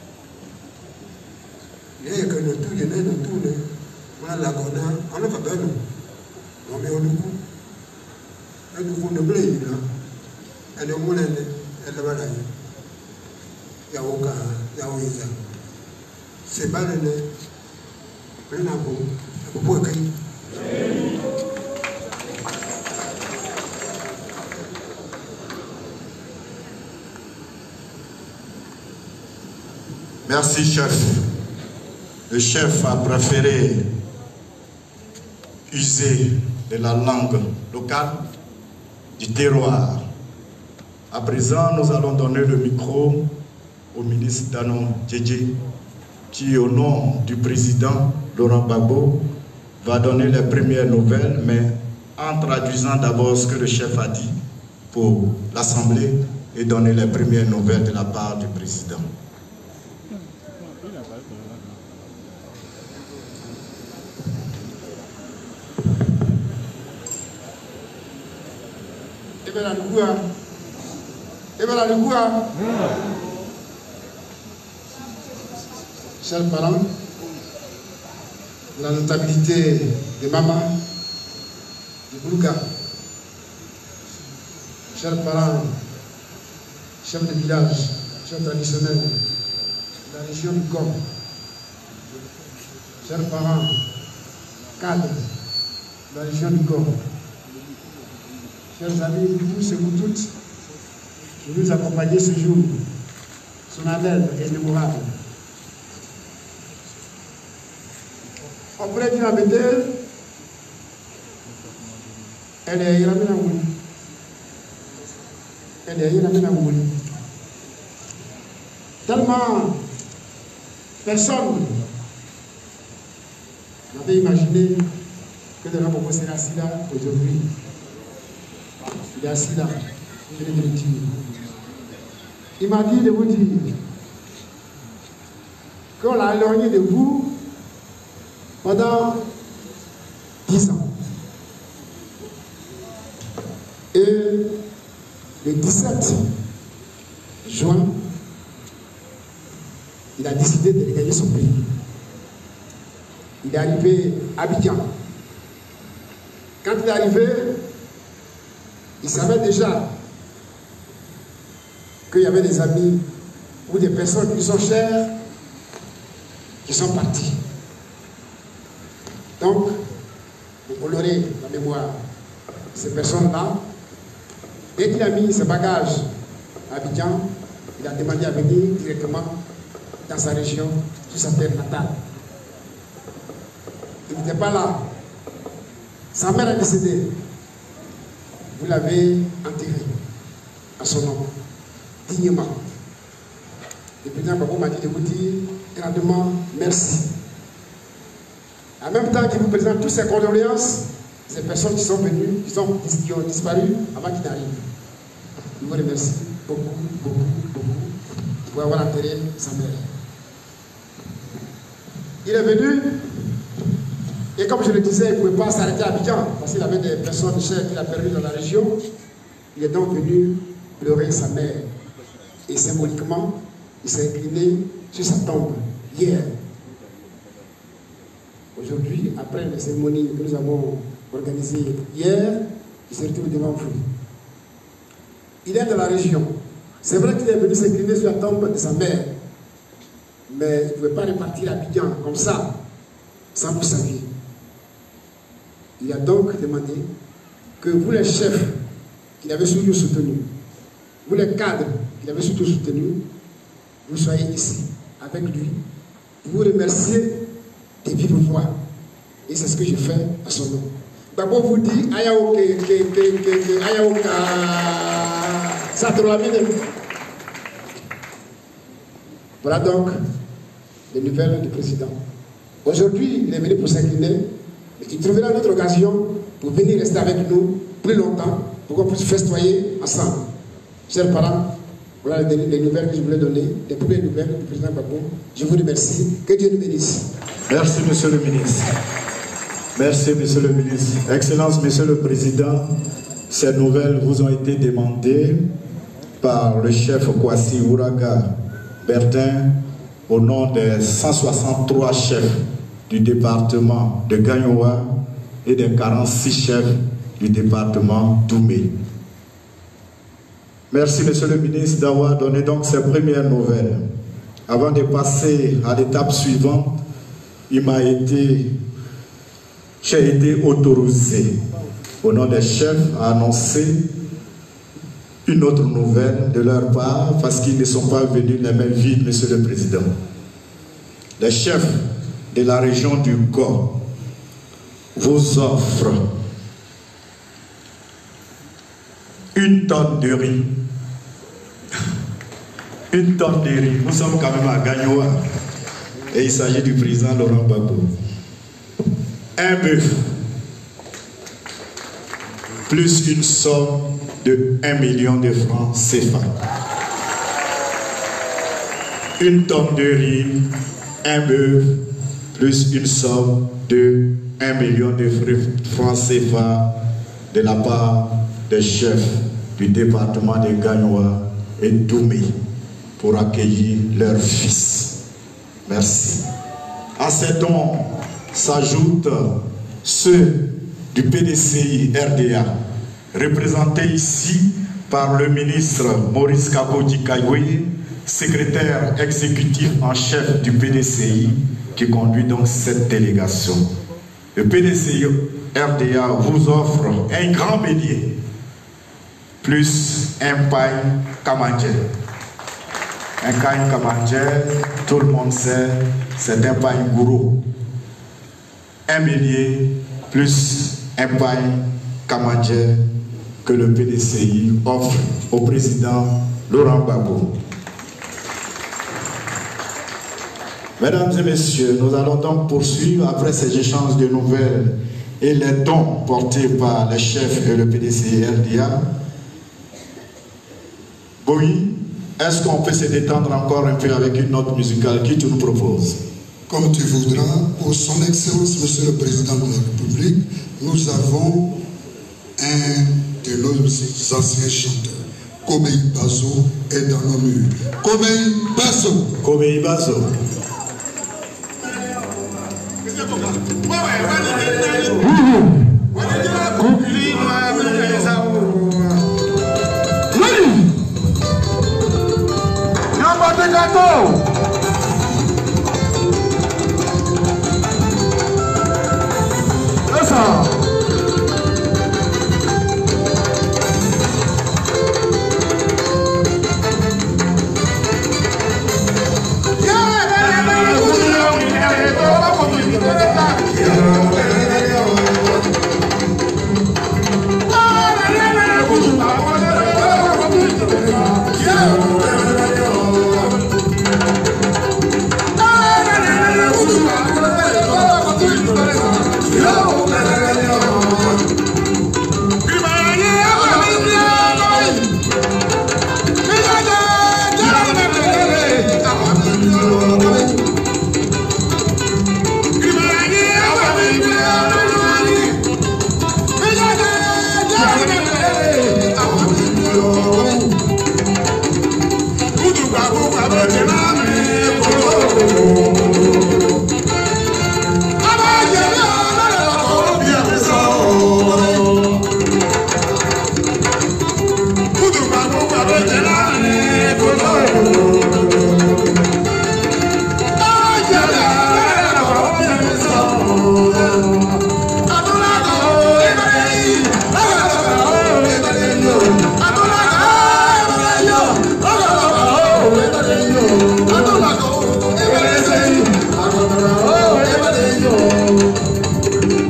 Il y a que le tout, il y a le tout. On a la gona, on a pas besoin. On met au coup. Elle nous fout de blé, là. Elle est moulée, elle va la guerre. Il y a aucun, il y a aucun. C'est pas le nez. Rien à vous. Vous pouvez crier. Merci, chef. Le chef a préféré user de la langue locale, du terroir. À présent, nous allons donner le micro au ministre Danon Djedje, qui, au nom du président Laurent Gbagbo, va donner les premières nouvelles, mais en traduisant d'abord ce que le chef a dit pour l'Assemblée et donner les premières nouvelles de la part du président. Chers parents, la notabilité de Mama, de Boulouka, chers parents, chefs de village, chefs traditionnels de la région du Gom, chers parents, cadres de la région du Gom, chers amis, vous tous et vous toutes, qui nous accompagnez ce jour, son appel est mémorable. On pourrait dire à Bethel, elle est Iramina Mouli. Elle est Iramina Mouli. Tellement personne n'avait imaginé que de l'homme serait assis là aujourd'hui. Il est assis là. Je vais le dire. Il m'a dit de vous dire qu'on l'a éloigné de vous pendant dix ans. Et le dix-sept juin, il a décidé de regagner son pays. Il est arrivé à Abidjan. Quand il est arrivé, il savait déjà qu'il y avait des amis ou des personnes qui sont chères qui sont partis. Donc, pour honorer la mémoire de ces personnes-là, dès qu'il a mis ses bagages à Abidjan, il a demandé à venir directement dans sa région, sur sa terre natale. Il n'était pas là. Sa mère est décédée. Vous l'avez enterré à son nom, dignement. Le président Gbagbo m'a dit de vous dire grandement merci. En même temps qu'il vous présente toutes ces condoléances, ces personnes qui sont venues, qui, sont, qui ont disparu avant qu'il n'arrive. Je vous remercie beaucoup, beaucoup, beaucoup pour avoir enterré sa mère. Il est venu, et comme je le disais, il ne pouvait pas s'arrêter à Abidjan, parce qu'il avait des personnes chères qu'il a perdues dans la région. Il est donc venu pleurer sa mère. Et symboliquement, il s'est incliné sur sa tombe hier. Aujourd'hui, après la cérémonie que nous avons organisée hier, il se retrouve devant vous. Il est de la région. C'est vrai qu'il est venu s'incliner sur la tombe de sa mère, mais il ne pouvait pas repartir à Abidjan comme ça, sans vous saluer. Il a donc demandé que vous les chefs qu'il avait surtout soutenus, vous les cadres qu'il avait surtout soutenus, vous soyez ici avec lui, vous remercier de vive voix. Et c'est ce que je fais à son nom. D'abord vous dit Ayaoke, Ayaoka. Ça te l'a mis. Voilà donc les nouvelles du président. Aujourd'hui, il est venu pour s'incliner. Il trouvera une autre occasion pour venir rester avec nous plus longtemps, pour qu'on puisse festoyer ensemble. Chers parents, voilà les, les nouvelles que je voulais donner, les premières nouvelles du président Gbagbo. Je vous remercie. Que Dieu nous bénisse. Merci, monsieur le ministre. Merci, monsieur le ministre. Excellence, monsieur le président, ces nouvelles vous ont été demandées par le chef Kwasi Ouraga Bertin au nom des cent soixante-trois chefs du département de Gagnoa et des quarante-six chefs du département d'Oumé. Merci, monsieur le ministre, d'avoir donné donc ces premières nouvelles. Avant de passer à l'étape suivante, il m'a été, j'ai été autorisé au nom des chefs à annoncer une autre nouvelle de leur part parce qu'ils ne sont pas venus les mains vides, monsieur le président. Les chefs de la région du Go vous offrent une tonne de riz. Une tonne de riz. Nous sommes quand même à Gagnoa. Et il s'agit du président Laurent Gbagbo. Un bœuf. Plus une somme de un million de francs C F A. Une tonne de riz, un bœuf, plus une somme de un million de francs C F A de la part des chefs du département de Gagnoa et d'Oumé pour accueillir leur fils. Merci. À ces dons s'ajoutent ceux du P D C I R D A, représentés ici par le ministre Maurice Kabodi Kayoué, secrétaire exécutif en chef du P D C I, qui conduit donc cette délégation. Le P D C I R D A vous offre un grand bélier, plus un pain kamandjé. Un pain kamandjé, tout le monde sait, c'est un pain gourou. Un bélier, plus un pain kamandjé que le P D C I offre au président Laurent Gbagbo. Mesdames et messieurs, nous allons donc poursuivre après ces échanges de nouvelles et les dons portés par les chefs et le P D C I R D A. Oui, est-ce qu'on peut se détendre encore un peu avec une note musicale qui tu nous proposes? Comme tu voudras, pour son excellence, monsieur le président de la République, nous avons un de nos anciens chanteurs. Kobei Bazo est dans nos murs. Kobei Bazo. Kobei Bazo.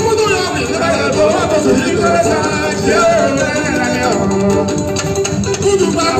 Tudo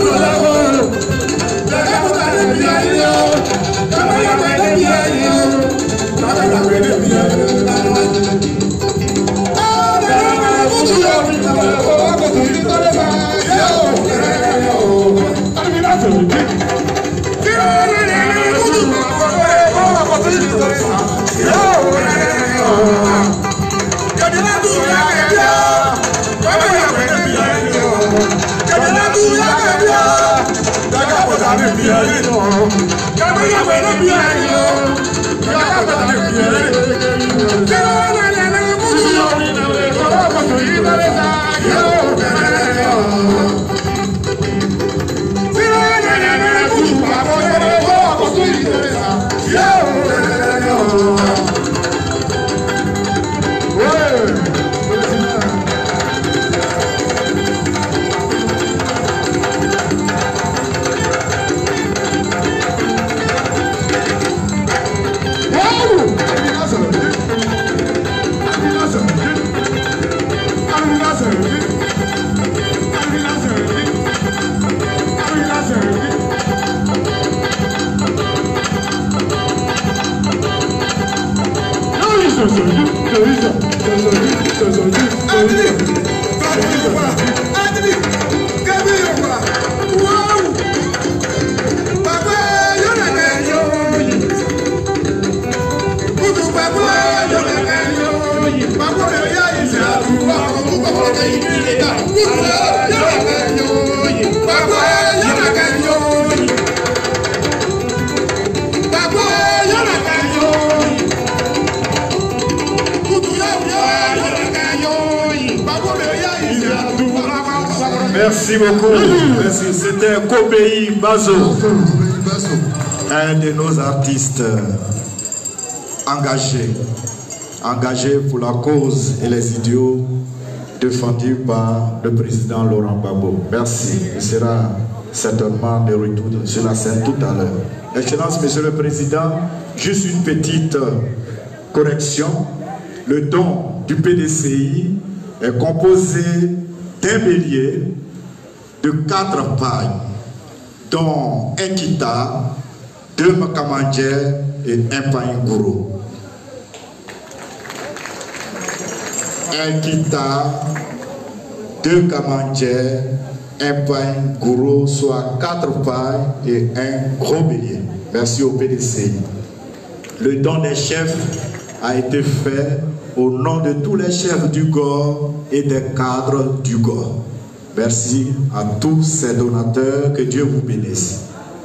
Merci beaucoup. Merci. C'était Kobei Bazo, un de nos artistes engagés, engagés pour la cause et les idéaux défendus par le président Laurent Gbagbo. Merci. Il sera certainement de retour sur la scène tout à l'heure. Excellence, Monsieur le Président, juste une petite correction. Le don du P D C I est composé d'un bélier de quatre pailles, dont un kita, deux makamandjers et un painguro. Un kita, deux kamandjers, un painguro, soit quatre pailles et un gros bélier. Merci au P D C I. Le don des chefs a été fait au nom de tous les chefs du G O R et des cadres du G O R. Merci à tous ces donateurs, que Dieu vous bénisse.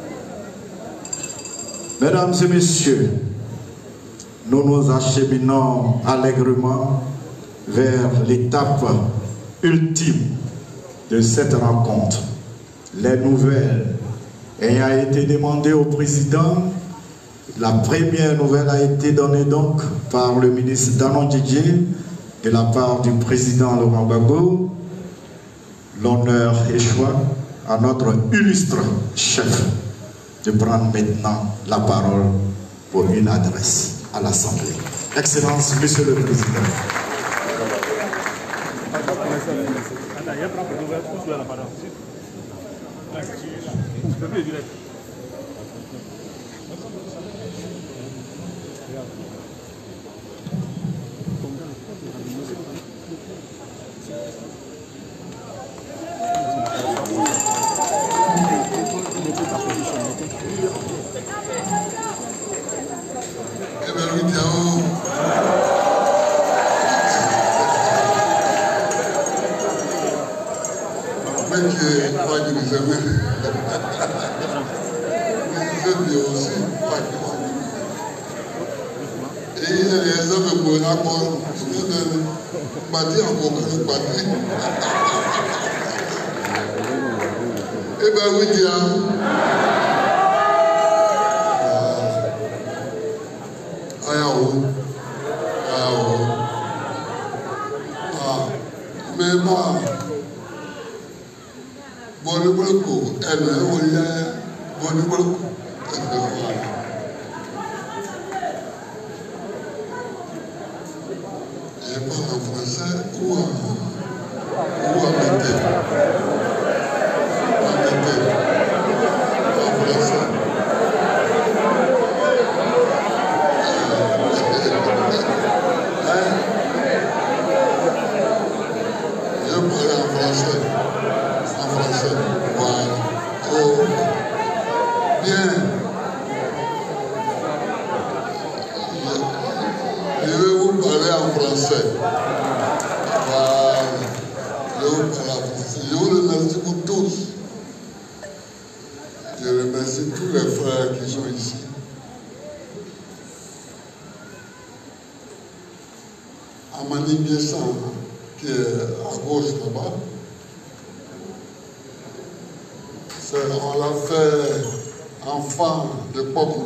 Mesdames et messieurs, nous nous acheminons allègrement vers l'étape ultime de cette rencontre. Les nouvelles ayant été demandées au président, la première nouvelle a été donnée donc par le ministre Danon Didier de la part du président Laurent Gbagbo. L'honneur échoit à notre illustre chef de prendre maintenant la parole pour une adresse à l'Assemblée. Excellence, Monsieur le Président. Eh bien oui, Dia. Ayawo. Ayawo. Ah. Mais moi, bon, le bloco, elle est où il y a bon, le bloco. Je parle en français ou en ou en anglais. Bien. Je vais vous parler en français. Voilà. Je vais vous parler en français. Je vous remercie pour tous. Je remercie tous les frères qui sont ici. Amani Biessan, qui est à gauche là-bas, on l'a fait enfant de Pokro.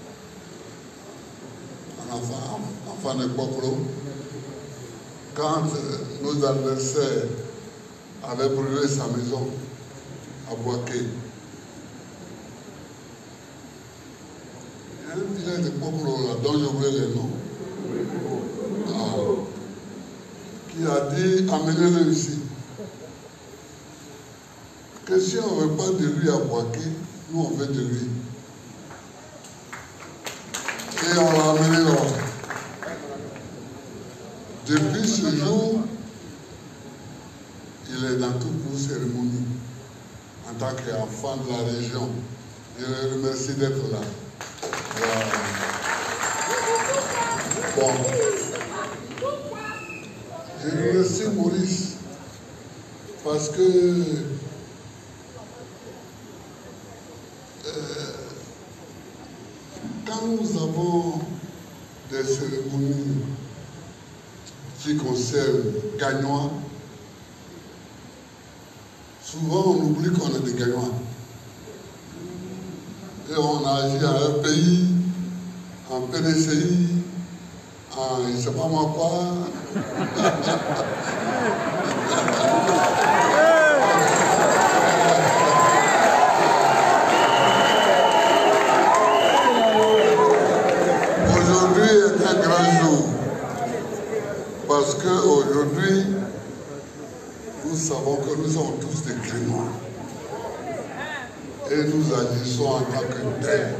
Un enfant, enfant de Pokro. Quand nos adversaires avaient brûlé sa maison à Boaké. Il y a un village de Pokro là, dont j'oublie les noms. Ah. Qui a dit amenez-le ici. Que si on ne veut pas de lui à Boaké, nous on veut de lui. Et on l'a amené là. Depuis ce jour, il est dans toutes nos cérémonies en tant qu'enfant de la région. Je le remercie d'être là. Voilà. Bon. Je remercie Maurice parce que euh, quand nous avons des cérémonies qui concernent Gagnois, souvent on oublie qu'on est des Gagnois. Et on agit à un pays, en P D C I, en je ne sais pas moi quoi. Aujourd'hui est un grand jour parce qu'aujourd'hui nous savons que nous sommes tous des Gagnois et nous agissons en tant que tels.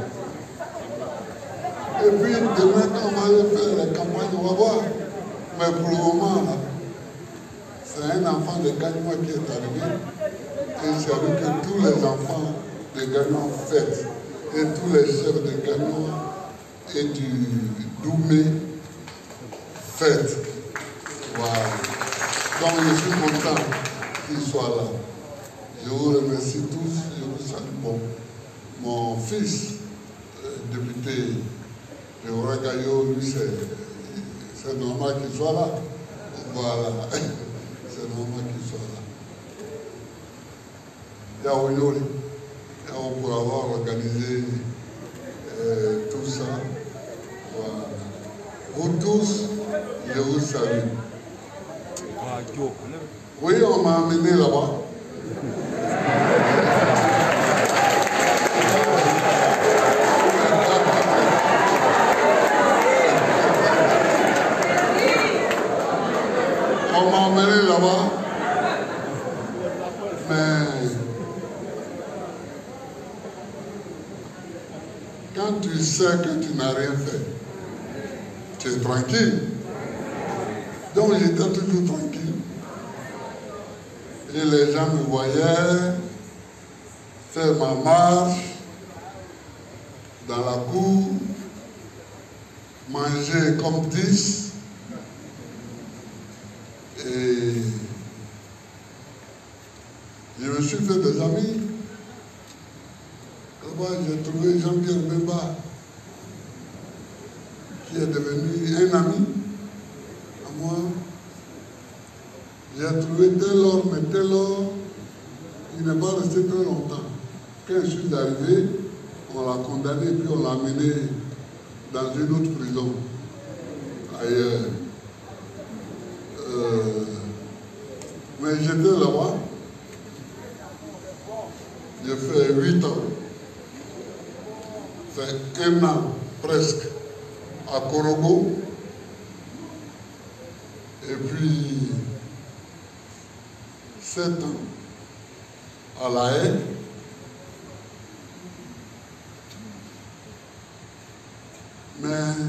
Et puis demain quand on va aller faire la campagne, on va voir. Mais pour le moment, là, c'est un enfant de Gagnois qui est arrivé. Et c'est avec que tous les enfants de Gagnois fêtent. Et tous les chefs de Gagnois et du Doumé fêtent. Voilà. Donc je suis content qu'il soit là. Je vous remercie tous. Je vous salue. Bon, mon fils, euh, député de Oragayo, lui, c'est normal qu'il soit là. Voilà. C'est normal qu'il soit là. Il y a Oyori, pour avoir organisé euh, tout ça. Voilà. Vous tous, je vous salue. Oui, on m'a amené là-bas. On m'a emmené là-bas, mais quand tu sais que tu n'as rien fait, tu es tranquille. Donc j'étais toujours tranquille. Et les gens me voyaient faire ma marche dans la cour, manger comme dix. Et je me suis fait des amis. Là-bas, j'ai trouvé Jean-Pierre Bemba, qui est devenu un ami à moi. J'ai trouvé Taylor, mais Taylor, il n'est pas resté très longtemps. Quand je suis arrivé, on l'a condamné et puis on l'a amené dans une autre prison, ailleurs. Euh, mais j'étais là-bas, j'ai fait huit ans, fait un an presque à Korogo, et puis sept ans à La Haye. Mais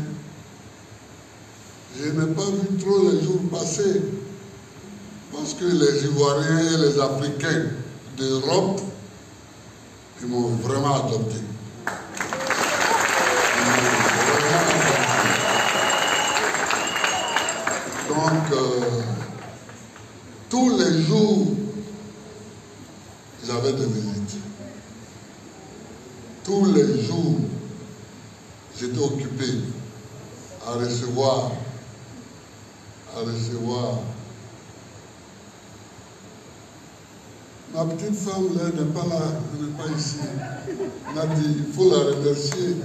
je n'ai pas vu trop les jours passer parce que les Ivoiriens et les Africains d'Europe, ils m'ont vraiment adopté. euh, tous les jours, j'avais des visites. Tous les jours, j'étais occupé à recevoir, à recevoir. Ma petite femme, là, n'est pas là, elle n'est pas ici. Elle m'a dit, il faut la remercier.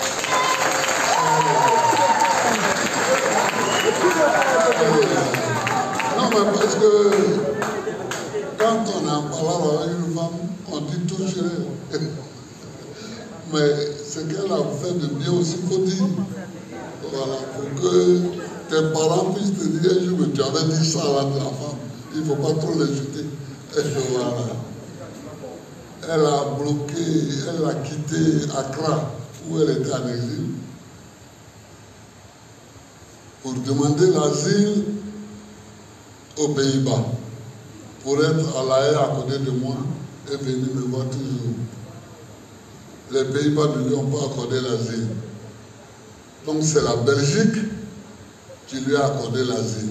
Non, mais parce que quand on est en parlant avec une femme, on dit tout sur elle. Mais ce qu'elle a fait de bien aussi, il faut dire. Voilà, pour que tes parents puissent te dire, un jour, mais tu avais dit ça à ta femme, il ne faut pas trop les jeter. Et voilà. Elle a bloqué, elle a quitté Accra, où elle était en exil, pour demander l'asile aux Pays-Bas, pour être à La Haye à côté de moi et venir me voir toujours. Les Pays-Bas ne lui ont pas accordé l'asile. Donc c'est la Belgique qui lui a accordé l'asile.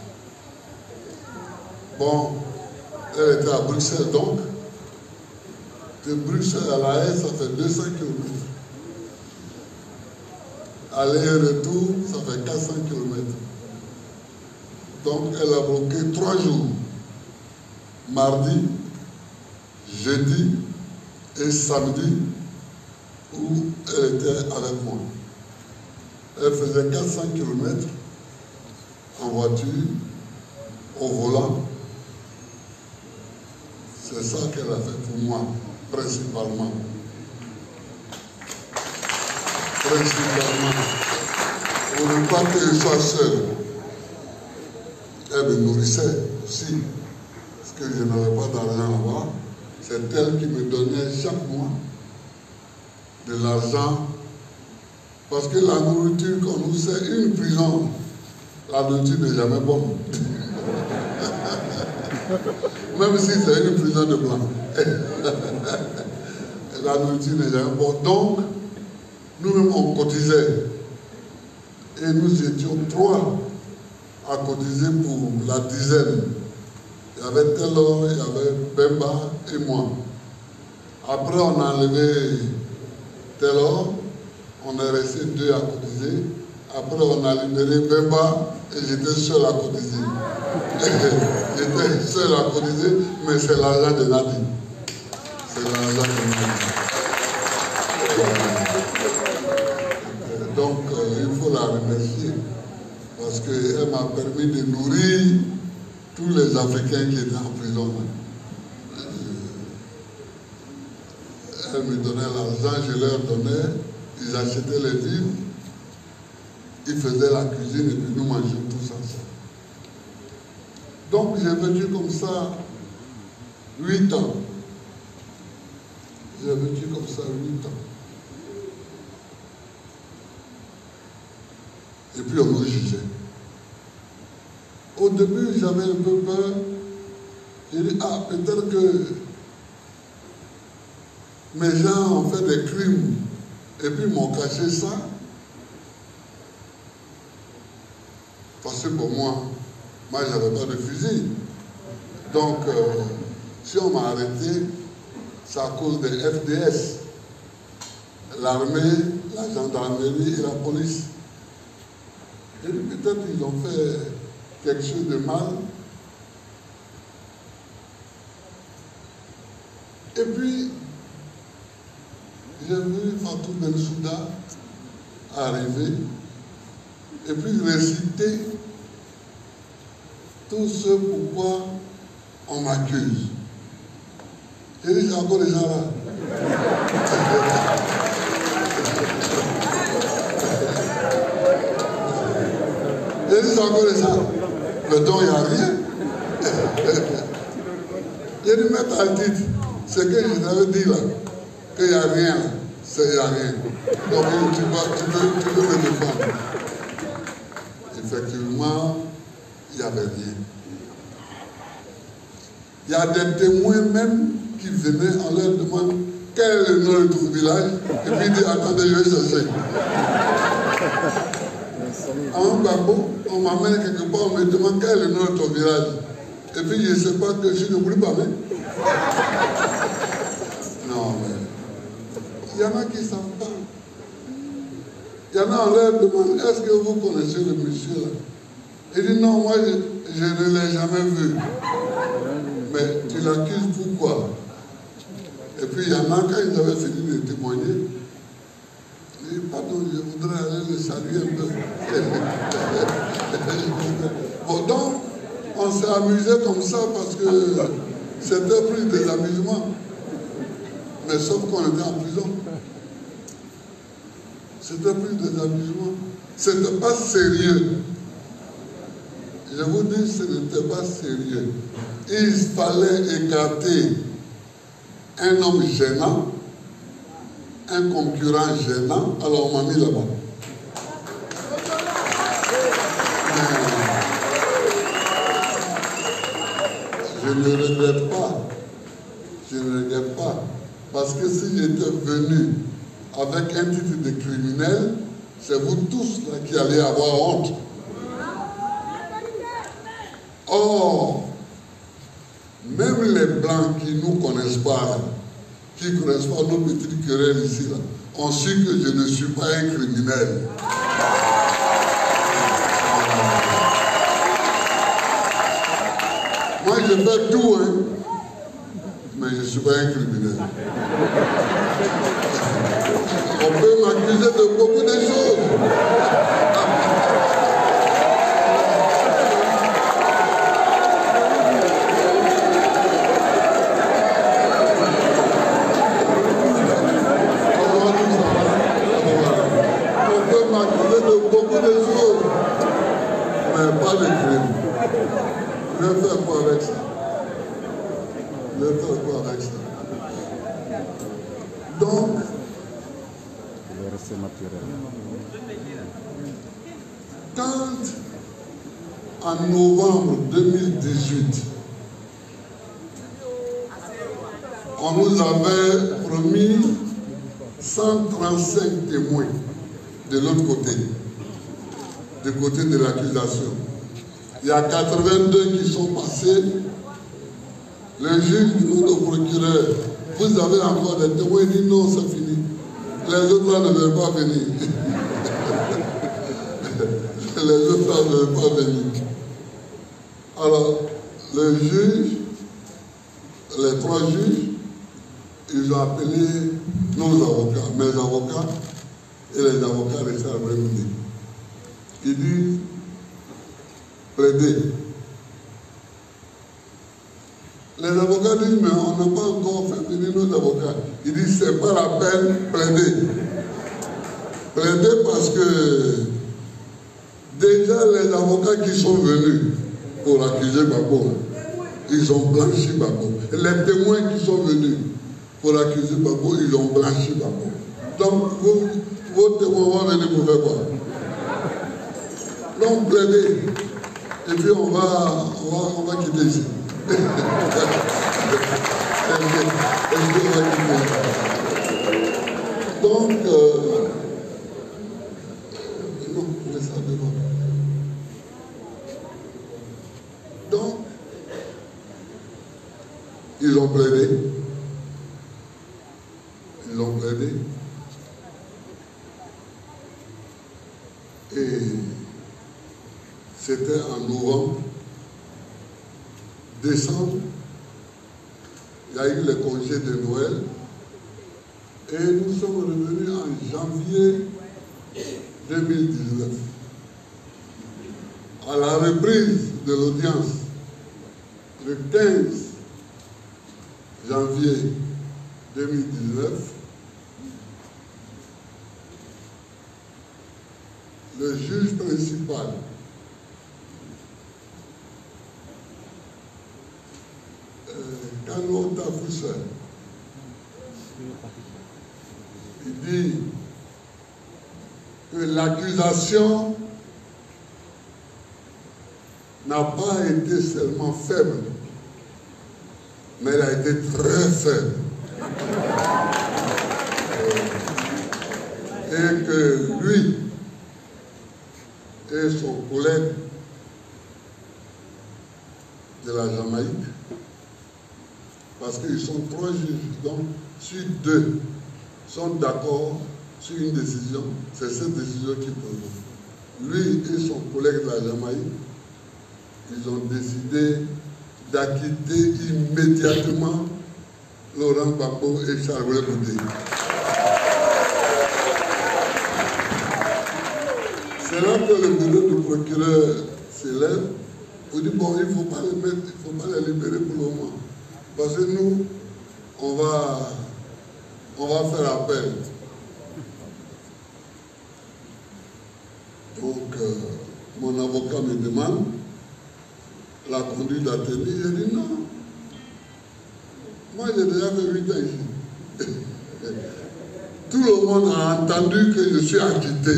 Bon, elle était à Bruxelles donc. De Bruxelles à La Haye, ça fait deux cents kilomètres. Aller et retour, ça fait quatre cents kilomètres. Donc elle a bloqué trois jours. Mardi, jeudi et samedi, où elle était avec moi. Elle faisait quatre cents kilomètres en voiture, au volant. C'est ça qu'elle a fait pour moi, principalement. Principalement. Pour ne pas que je sois seul. Elle me nourrissait aussi. Parce que je n'avais pas d'argent là-bas. C'est elle qui me donnait chaque mois de l'argent. Parce que la nourriture, quand nous c'est une prison, la nourriture n'est jamais bonne. Même si c'est une prison de blanc. La nourriture n'est jamais bonne. Donc, nous-mêmes, on cotisait. Et nous étions trois à cotiser pour la dizaine. Il y avait Taylor, il y avait Bemba et moi. Après, on a enlevé Taylor, on est resté deux à cotiser. Après, on a libéré Bemba et j'étais seul à cotiser. J'étais seul à cotiser, mais c'est l'argent de Nadi. C'est l'argent de Nadi. Donc, euh, il faut la remercier parce qu'elle m'a permis de nourrir tous les Africains qui étaient en prison. Elle me donnait l'argent, je leur donnais, ils achetaient les vivres, ils faisaient la cuisine et puis nous mangions tous ensemble. Donc j'ai vécu comme ça huit ans. J'ai vécu comme ça huit ans. Et puis on me jugeait. Au début, j'avais un peu peur. J'ai dit, ah, peut-être que mes gens ont fait des crimes et puis m'ont caché ça. Parce que pour moi, moi, je n'avais pas de fusil. Donc, euh, si on m'a arrêté, c'est à cause des F D S, l'armée, la gendarmerie et la police. J'ai dit, peut-être qu'ils ont fait quelque chose de mal. Et puis, j'ai vu Fatou Bensouda arriver et puis réciter tout ce pourquoi on m'accuse. J'ai dit, j'ai encore des gens là. J'ai dit, j'ai encore des gens. Mais donc, il n'y a rien. J'ai dit, mettre à titre, ce que je t'avais dit là, qu'il n'y a rien, c'est qu'il n'y a rien. Donc, tu, vas, tu, peux, tu peux me défendre. Effectivement, il n'y avait rien. Il y a des témoins même qui venaient, on leur demande quel est le nom de ton village, et puis ils disent, attendez, je vais chercher. En Gbagbo, on m'amène quelque part, on me demande quel est le nom de ton village. Et puis je ne sais pas que je ne voulais pas même. Non, mais il y en a qui ne savent pas. Il y en a, on leur demande, est-ce que vous connaissez le monsieur là? Il dit non, moi je, je ne l'ai jamais vu. Mais tu l'accuses pourquoi? Et puis il y en a, quand ils avaient fini de témoigner, il dit pardon, je voudrais aller le saluer un peu. Bon, donc, on s'est amusé comme ça parce que c'était plus des amusements. Mais sauf qu'on était en prison. C'était plus des amusements. C'était pas sérieux. Je vous dis, ce n'était pas sérieux. Il fallait écarter un homme gênant, un concurrent gênant, alors on m'a mis là-bas. Je ne regrette pas. Je ne regrette pas. Parce que si j'étais venu avec un titre de criminel, c'est vous tous là qui allez avoir honte. Or, même les Blancs qui ne nous connaissent pas, qui ne connaissent pas nos petites querelles ici, là, ont su que je ne suis pas un criminel. Moi, je fais tout, hein, mais je ne suis pas un criminel. On peut m'accuser de beaucoup de choses. On peut m'accuser de beaucoup de choses, mais pas de crimes. Je vais faire quoi avec ça? Je vais faire quoi avec ça? Donc, quand en novembre deux mille dix-huit, on nous avait promis cent trente-cinq témoins de l'autre côté, du côté de l'accusation. Il y a quatre-vingt-deux qui sont passés. Le juge demande au procureur, vous avez encore des témoins? Il dit non, c'est fini. Les autres là ne veulent pas venir. Les autres là ne veulent pas venir. Alors, le juge, les trois juges, ils ont appelé nos avocats, mes avocats et les avocats de Charles Brémoudy. Ils disent, plaider. Les avocats disent, mais on n'a pas encore fait venir nos avocats. Ils disent, c'est pas la peine, plaider. Plaider parce que déjà les avocats qui sont venus pour accuser Gbagbo, ils ont blanchi Gbagbo. Les témoins qui sont venus pour accuser Gbagbo, ils ont blanchi Gbagbo. Donc, vos, vos témoins vont venir pour faire quoi? Donc, plaider. Et puis, on va, on va, on va quitter ici. Et puis, on va quitter. Donc, euh, non, laisse ça devant. Donc, ils ont plaidé. Ils ont plaidé. Et c'était en novembre. Décembre, il y a eu les congés de Noël. Et nous sommes revenus en janvier deux mille dix-neuf. À la reprise de l'audience, le quinze janvier deux mille dix-neuf, le juge principal Kano Tafoussa, il dit que l'accusation n'a pas été seulement faible, mais elle a été très faible. Et que lui, et son collègue de la Jamaïque, parce qu'ils sont trois juges. Donc, si deux sont d'accord sur une décision, c'est cette décision qui prévaut. Lui et son collègue de la Jamaïque, ils ont décidé d'acquitter immédiatement Laurent Gbagbo et Charles Blé. C'est là que le bureau du procureur s'élève. On dit bon, il ne faut pas les mettre, il faut pas les libérer pour le moment. Parce que nous, on va, on va faire appel. Donc, euh, mon avocat me demande la conduite à tenir. J'ai dit non. Moi, j'ai déjà fait huit ans ici. Tout le monde a entendu que je suis acquitté.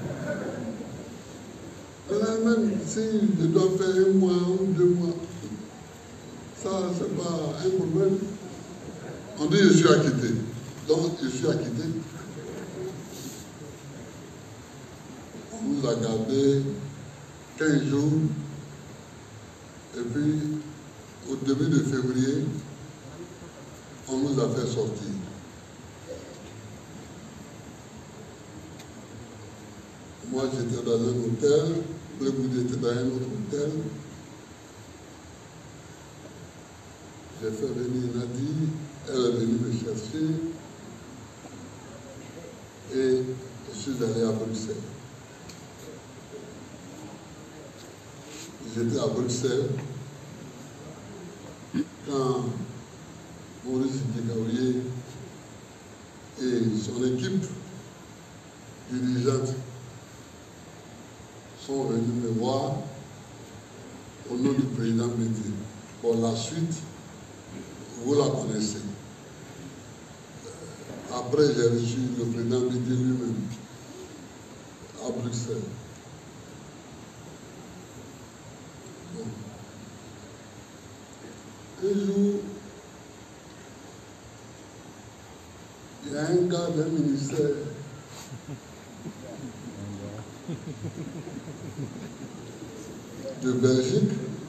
Même si je dois faire un mois ou deux mois, ça, c'est pas un problème. On dit je suis acquitté. Donc, je suis acquitté. On nous a gardé quinze jours. Et puis, au début de février, on nous a fait sortir. Moi, j'étais dans un hôtel. Le Blé était dans un autre hôtel. J'ai fait venir Nadi, elle est venue me chercher et je suis allé à Bruxelles. J'étais à Bruxelles quand Maurice Dikaouye et son équipe dirigeante sont venus me voir au nom du président Bédié. Pour la suite, vous la connaissez. Après, j'ai reçu le président Bédié lui-même à Bruxelles. Bon. Un jour, il y a un gars d'un ministère de Belgique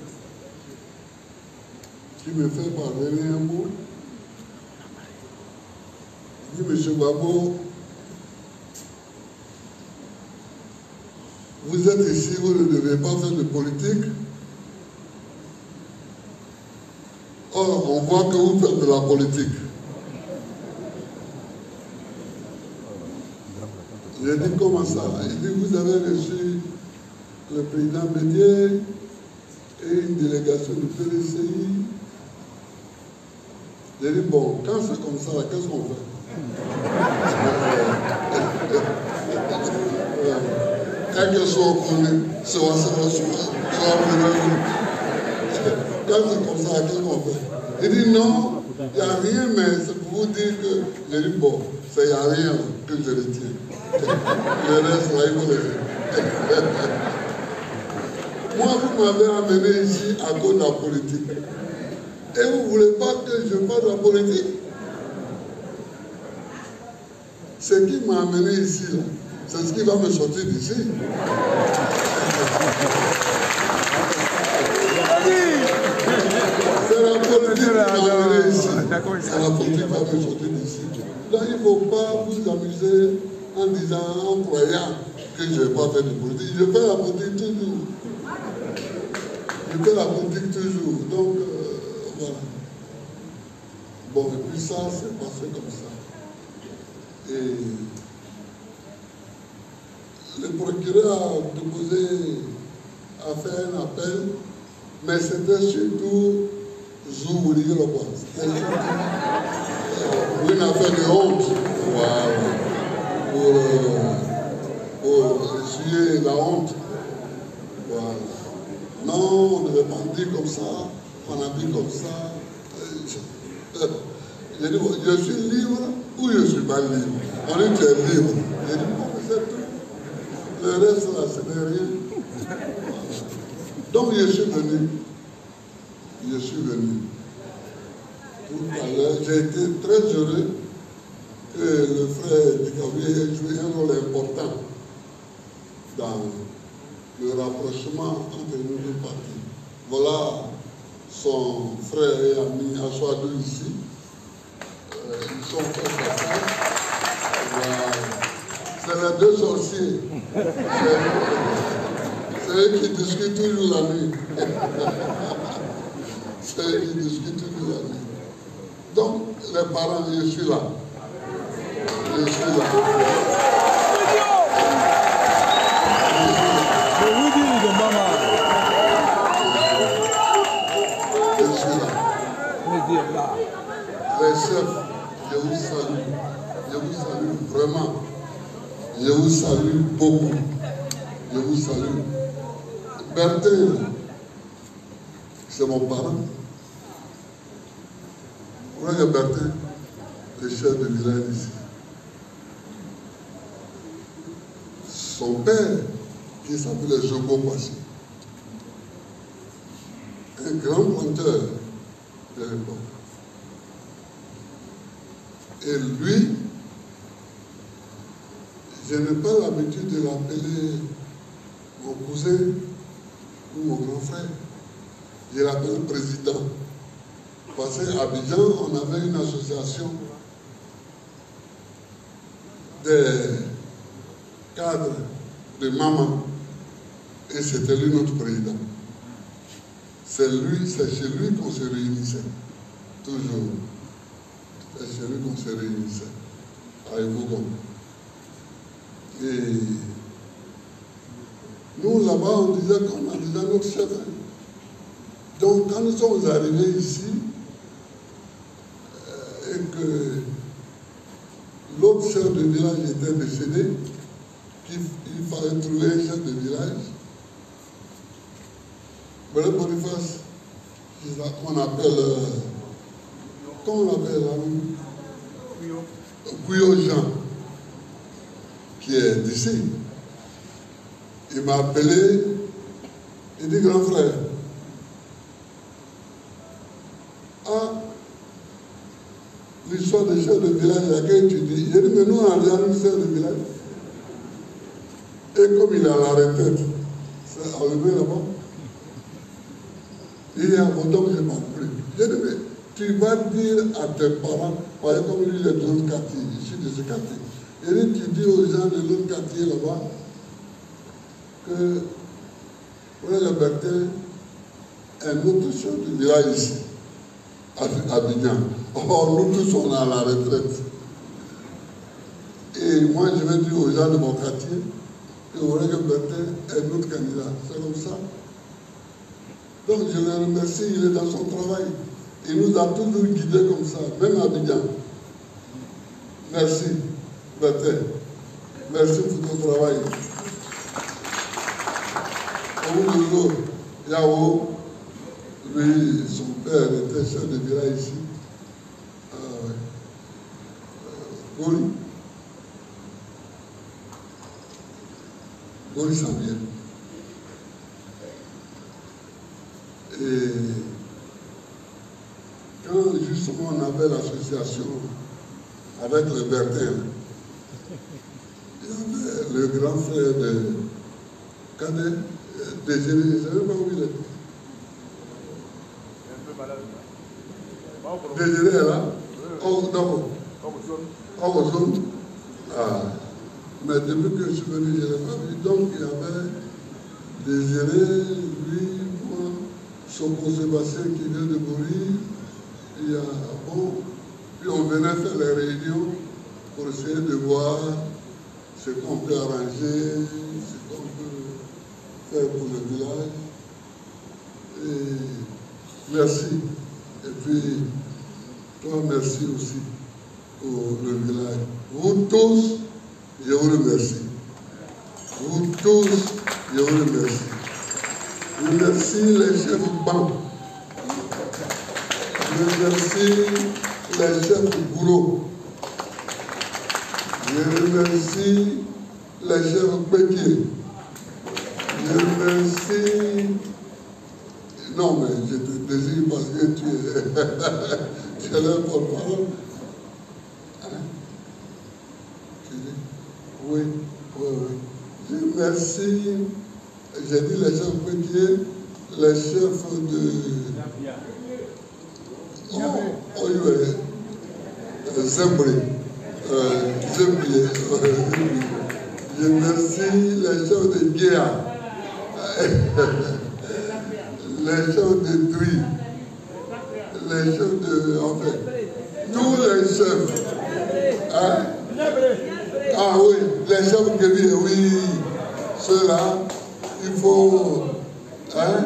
qui me fait parvenir un mot. Il dit, Monsieur Gbagbo, vous êtes ici, vous ne devez pas faire de politique. Or, on voit que vous faites de la politique. J'ai dit, comment ça? Il dit, vous avez reçu le président Bédié et une délégation du P D C I. J'ai dit, bon, quand c'est comme ça, qu'est-ce qu'on fait? Quand que soit connu, soit soit soit quand c'est comme ça, qu'est-ce qu'on fait? Il dit, non, il n'y a rien, mais c'est pour vous dire que, j'ai dit, bon, c'est il n'y a rien que je retiens. Le reste, là, il faut le faire. Moi, vous m'avez amené ici à cause de la politique. Et vous ne voulez pas que je fasse de la politique? Ce qui m'a amené ici, c'est ce qui va me sortir d'ici. C'est la politique qui m'a amené ici. C'est la politique qui va me sortir d'ici. Donc il ne faut pas vous amuser en disant, en croyant que je ne vais pas faire de politique. Je fais la politique toujours. Je fais la politique toujours. Donc, euh, voilà. Bon, et puis ça, c'est passé comme ça. Et le procureur a déposé, a fait un appel, mais c'était surtout Zouboulier le bois. C'était surtout euh, une affaire de honte. Voilà. Pour, euh, pour essuyer la honte. Voilà. Non, on ne devait pas dire comme ça, on a dit comme ça. J'ai dit, je suis libre ou je ne suis pas libre. On dit, tu es libre. J'ai dit, bon, c'est tout. Le reste, là, ce n'est rien. Donc, je suis venu. Je suis venu. Tout à l'heure, j'ai été très heureux que le frère Dikaouye ait joué un rôle important dans le rapprochement entre nous deux partis. Voilà son frère et ami Aswadou ici. Euh, ils sont face à face. C'est les deux sorciers. C'est eux qui discutent toujours la nuit. C'est eux qui discutent toujours la nuit. Donc, les parents, je suis là. Je suis là. Je suis là. Les chefs, je vous salue. Je vous salue vraiment. Je vous salue beaucoup. Je vous salue. Bertin, c'est mon parent. Vous voyez Bertin, le chef de village ici. Son père, qui s'appelait Jogo Passé, un grand conteur de l'époque. Et lui, je n'ai pas l'habitude de l'appeler mon cousin ou mon grand frère. Je l'appelle président. Parce qu'à Abidjan, on avait une association des cadres de maman. Et c'était lui notre président. C'est lui, c'est chez lui qu'on se réunissait. Toujours. C'est chez lui qu'on se réunissait. À Ebougon. Et nous, là-bas, on disait qu'on a déjà notre chef. Donc, quand nous sommes arrivés ici, euh, et que l'autre chef de village était décédé, qu'il fallait trouver un chef de village, le Boniface, qu'on appelle, euh, comment on appelle là, Couillot Jean, qui est d'ici. Il m'a appelé, il dit, grand frère, ah, l'histoire des chefs de village, à laquelle tu dis, j'ai dit, mais nous, on a déjà un chef de village. Et comme il est à la retraite, c'est enlevé là-bas. Il y a un bouton que je ne m'en plus. J'ai dit, mais tu vas dire à tes parents, voyez comme lui, il est de l'autre quartier, ici de ce quartier. Et dit, tu dis aux gens de l'autre quartier là-bas que pour la liberté, un autre chef du village ici, à Abidjan. Or, nous tous, on est à la retraite. Et moi, je vais dire aux gens de mon quartier que Aurélien Bertin est notre candidat. C'est comme ça. Donc, je le remercie, il est dans son travail. Il nous a toujours guidés comme ça, même à Abidjan. Merci, Bertin. Merci pour ton travail. Au bout de l'eau, Yao, lui, son père était chef de village ici. Ah ouais. Euh, Goli. Goli Samuel. Et quand justement on avait l'association avec le Bertin, il y avait le grand frère de Cadet, Désiré, je ne sais pas où il est. Désiré est là. Oh, d'accord. Oh, au zone. Ah. Mais depuis que je suis venu, je ne l'ai pas vu. Donc, il y avait Désiré, lui, moi, Soko Sébastien qui vient de mourir. Il y a, bon, puis on venait faire les réunions pour essayer de voir ce qu'on peut arranger, ce qu'on peut faire pour le village. Et merci. Et puis, toi, merci aussi pour le village. Vous tous, je vous remercie. Vous tous, je vous remercie. Je remercie les chefs bancs. Je remercie les chefs du boulot. Je remercie les chefs pétiers. Je remercie... Non, mais je te désire parce que tu es, tu es là pour parole. Hein? Tu dis? Oui, oui, oui. Je remercie J'ai dit les chefs pétiers, les chefs de... Oh, oh oui, Zembré. Euh, Zembré. Je remercie les chefs de Guéa, les chefs de Tri, les chefs de... En fait, tous les chefs. Hein? Ah oui, les chefs guerriers, oui. Ceux-là, il faut... Hein?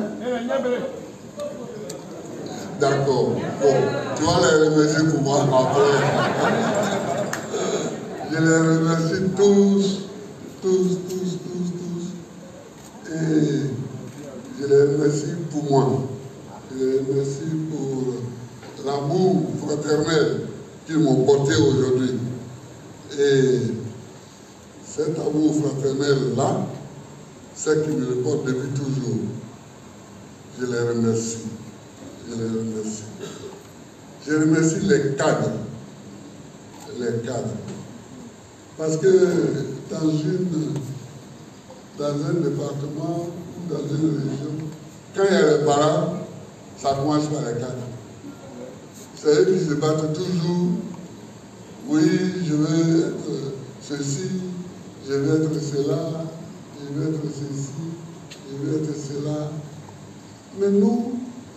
D'accord. Bon, tu vas les remercier pour moi après. Je les remercie tous, tous, tous, tous, tous. Et je les remercie pour moi. Je les remercie pour l'amour fraternel qu'ils m'ont porté aujourd'hui. Et cet amour fraternel-là, c'est qui me le porte depuis toujours. Je les remercie. Je les remercie. Je remercie les cadres. Les cadres. Parce que dans, une, dans un département ou dans une région, quand il y a les parents, ça commence par les cadres. C'est eux qui se battent toujours. Oui, je veux être ceci, je veux être cela, je veux être ceci, je veux être cela. Mais nous,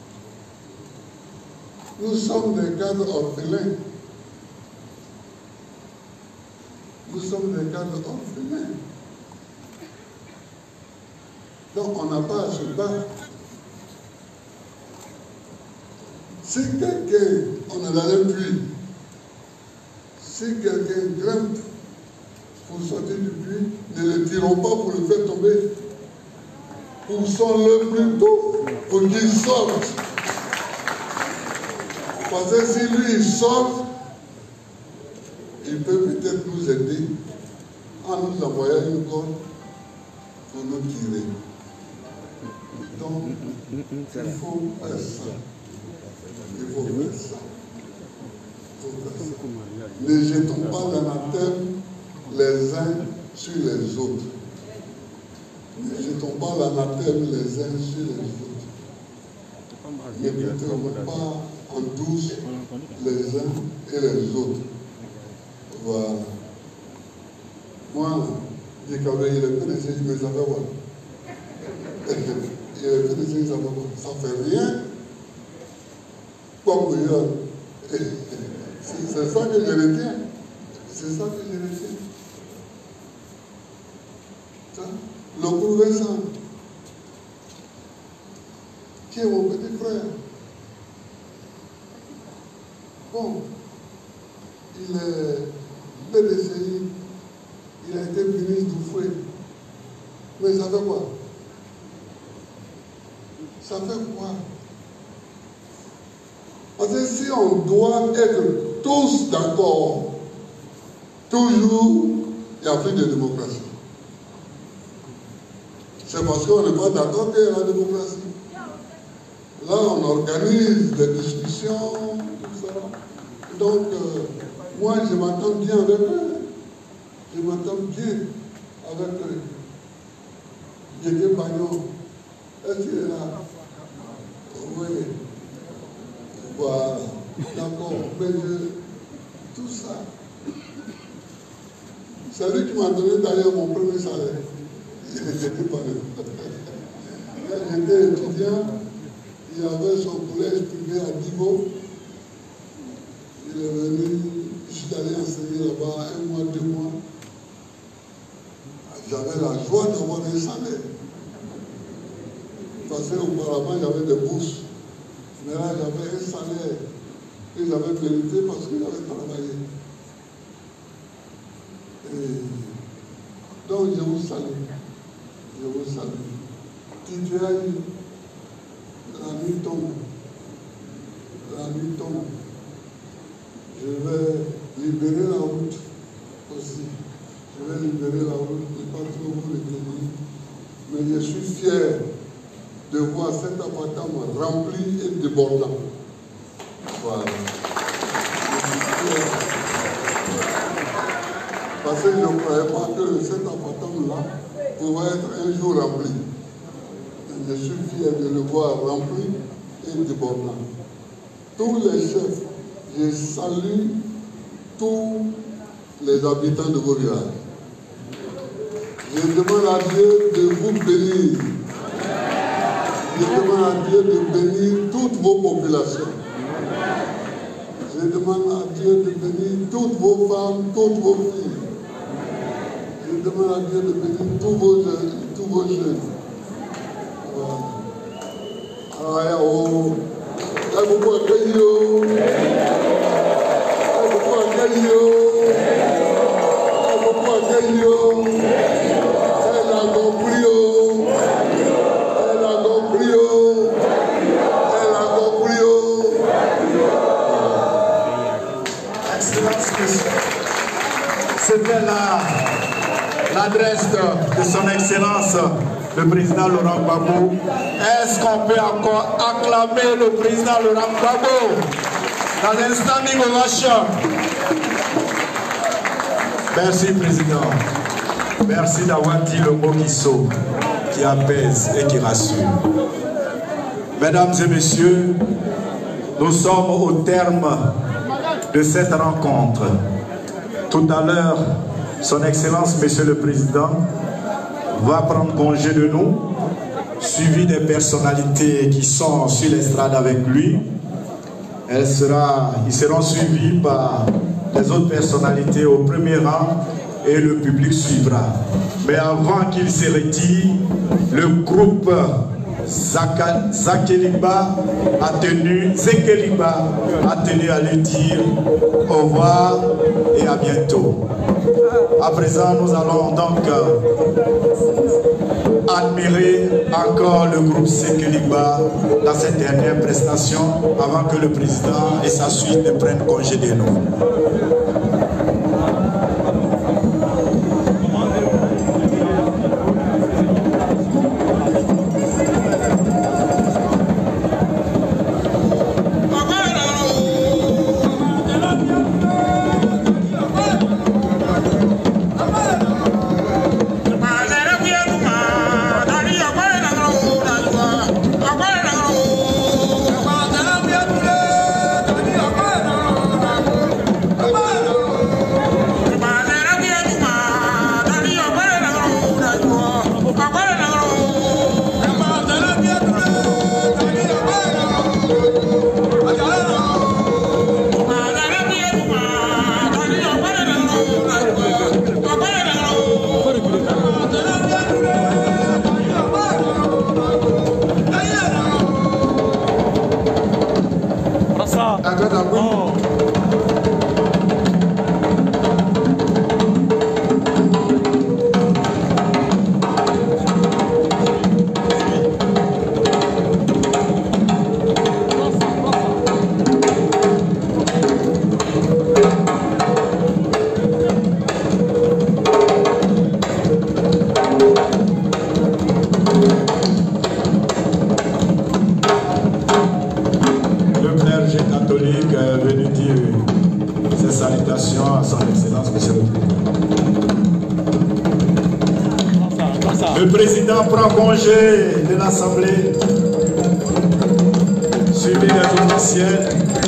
nous sommes des cadres orphelins. Nous sommes des cadres orphelins. Donc on n'a pas à se battre. Si quelqu'un, on est dans un puits, si quelqu'un grimpe pour sortir du puits, ne le tirons pas pour le faire tomber. Poussons-le plutôt pour qu'il sorte. Parce que si lui il sort, il peut peut-être nous aider en nous envoyant une corde pour nous tirer. Donc, il faut faire ça. Il faut faire ça. Ne jetons pas l'anathème les uns sur les autres. Ne jetons pas l'anathème les uns sur les autres. Ne mettons pas en douce les uns et les autres. Voilà. Moi, j'ai quand même il est peu de ces mais ça fait quoi? Il est peu de ces ça fait quoi? Ça fait rien. Comme c'est ça que je retiens. C'est ça que je retiens. Ça, le gouvernement, qui est mon petit frère. Bon, il est P D C I, il a été ministre du fouet. Mais ça fait quoi? Ça fait quoi? Parce que si on doit être tous d'accord, toujours, il n'y a plus de démocratie. C'est parce qu'on n'est pas d'accord qu'il y a la démocratie. Là, on organise des discussions, tout ça. Donc, euh, moi, je m'entends bien avec eux. Je m'entends bien avec eux. Didier Bagnon, est-ce qu'il est là? Oui. Voilà. D'accord. Mais je, tout ça. C'est lui qui m'a donné d'ailleurs mon premier salaire. J'étais pas là. Quand j'étais étudiant, il avait son collège privé à Divo. Il est venu, je suis allé enseigner là-bas un mois, deux mois. J'avais la joie d'avoir un salaire. Parce qu'auparavant, j'avais des bourses. Mais là, j'avais un salaire que j'avais mérité parce que j'avais travaillé. Et donc, je vous salue. Je vous salue. Titiaï, la nuit tombe. La nuit tombe. Je vais libérer la route aussi. Je vais libérer la route, je ne vais pas trop vous le dire. Mais je suis fier de voir cet appartement rempli et débordant. Voilà. Parce que je ne croyais pas que cet appartement-là pouvait être un jour rempli. je suis fier de le voir rempli et débordant. Tous les chefs, je salue tous les habitants de vos villages. Je demande à Dieu de vous bénir. Je demande à Dieu de bénir toutes vos populations. Je demande à Dieu de bénir toutes vos femmes, toutes vos filles. Je demande à Dieu de bénir tous vos jeunes. Tous vos jeunes. Voilà. Alors, oh, là, vous pouvez accueillir. Là, vous pouvez accueillir. Là, vous pouvez accueillir. Elle a compris. Elle a compris. Elle a compris. C'était l'adresse de son Excellence, le président Laurent Gbagbo. Est-ce qu'on peut encore acclamer le président Laurent Gbagbo dans un standing ovation? Merci, président. Merci d'avoir dit le mot qui sauve, qui apaise et qui rassure. Mesdames et messieurs, nous sommes au terme de cette rencontre. Tout à l'heure, Son Excellence, Monsieur le Président, va prendre congé de nous, suivi des personnalités qui sont sur l'estrade avec lui. Elle sera, ils seront suivis par les autres personnalités au premier rang et le public suivra. Mais avant qu'il se retire, le groupe Zakeliba a tenu, Zekeliba a tenu à lui dire au revoir et à bientôt. À présent, nous allons donc admirer encore le groupe Zekeliba dans cette dernière prestation avant que le président et sa suite ne prennent congé de nous. Le président prend congé de l'Assemblée, suivi des officiels.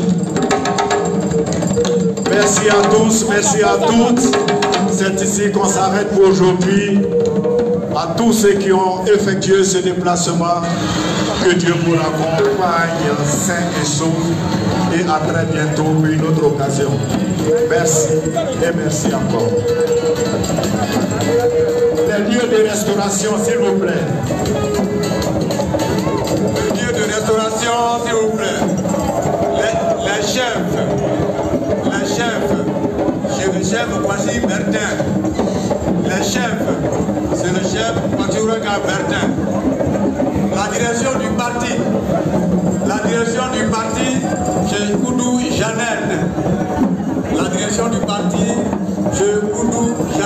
Merci à tous, merci à toutes. C'est ici qu'on s'arrête pour aujourd'hui. À tous ceux qui ont effectué ce déplacement, que Dieu vous accompagne sain et sauf. Et à très bientôt pour une autre occasion. Merci et merci encore. Les lieux de restauration, s'il vous plaît. Les lieux de restauration, s'il vous plaît. Les, les chefs, les chefs, c'est le chef Kwasi Bertin. Les chefs, c'est le chef Kwasi Bertin. La direction du parti, la direction du parti, c'est Koudou Janel. La direction du parti, c'est Koudou Janel.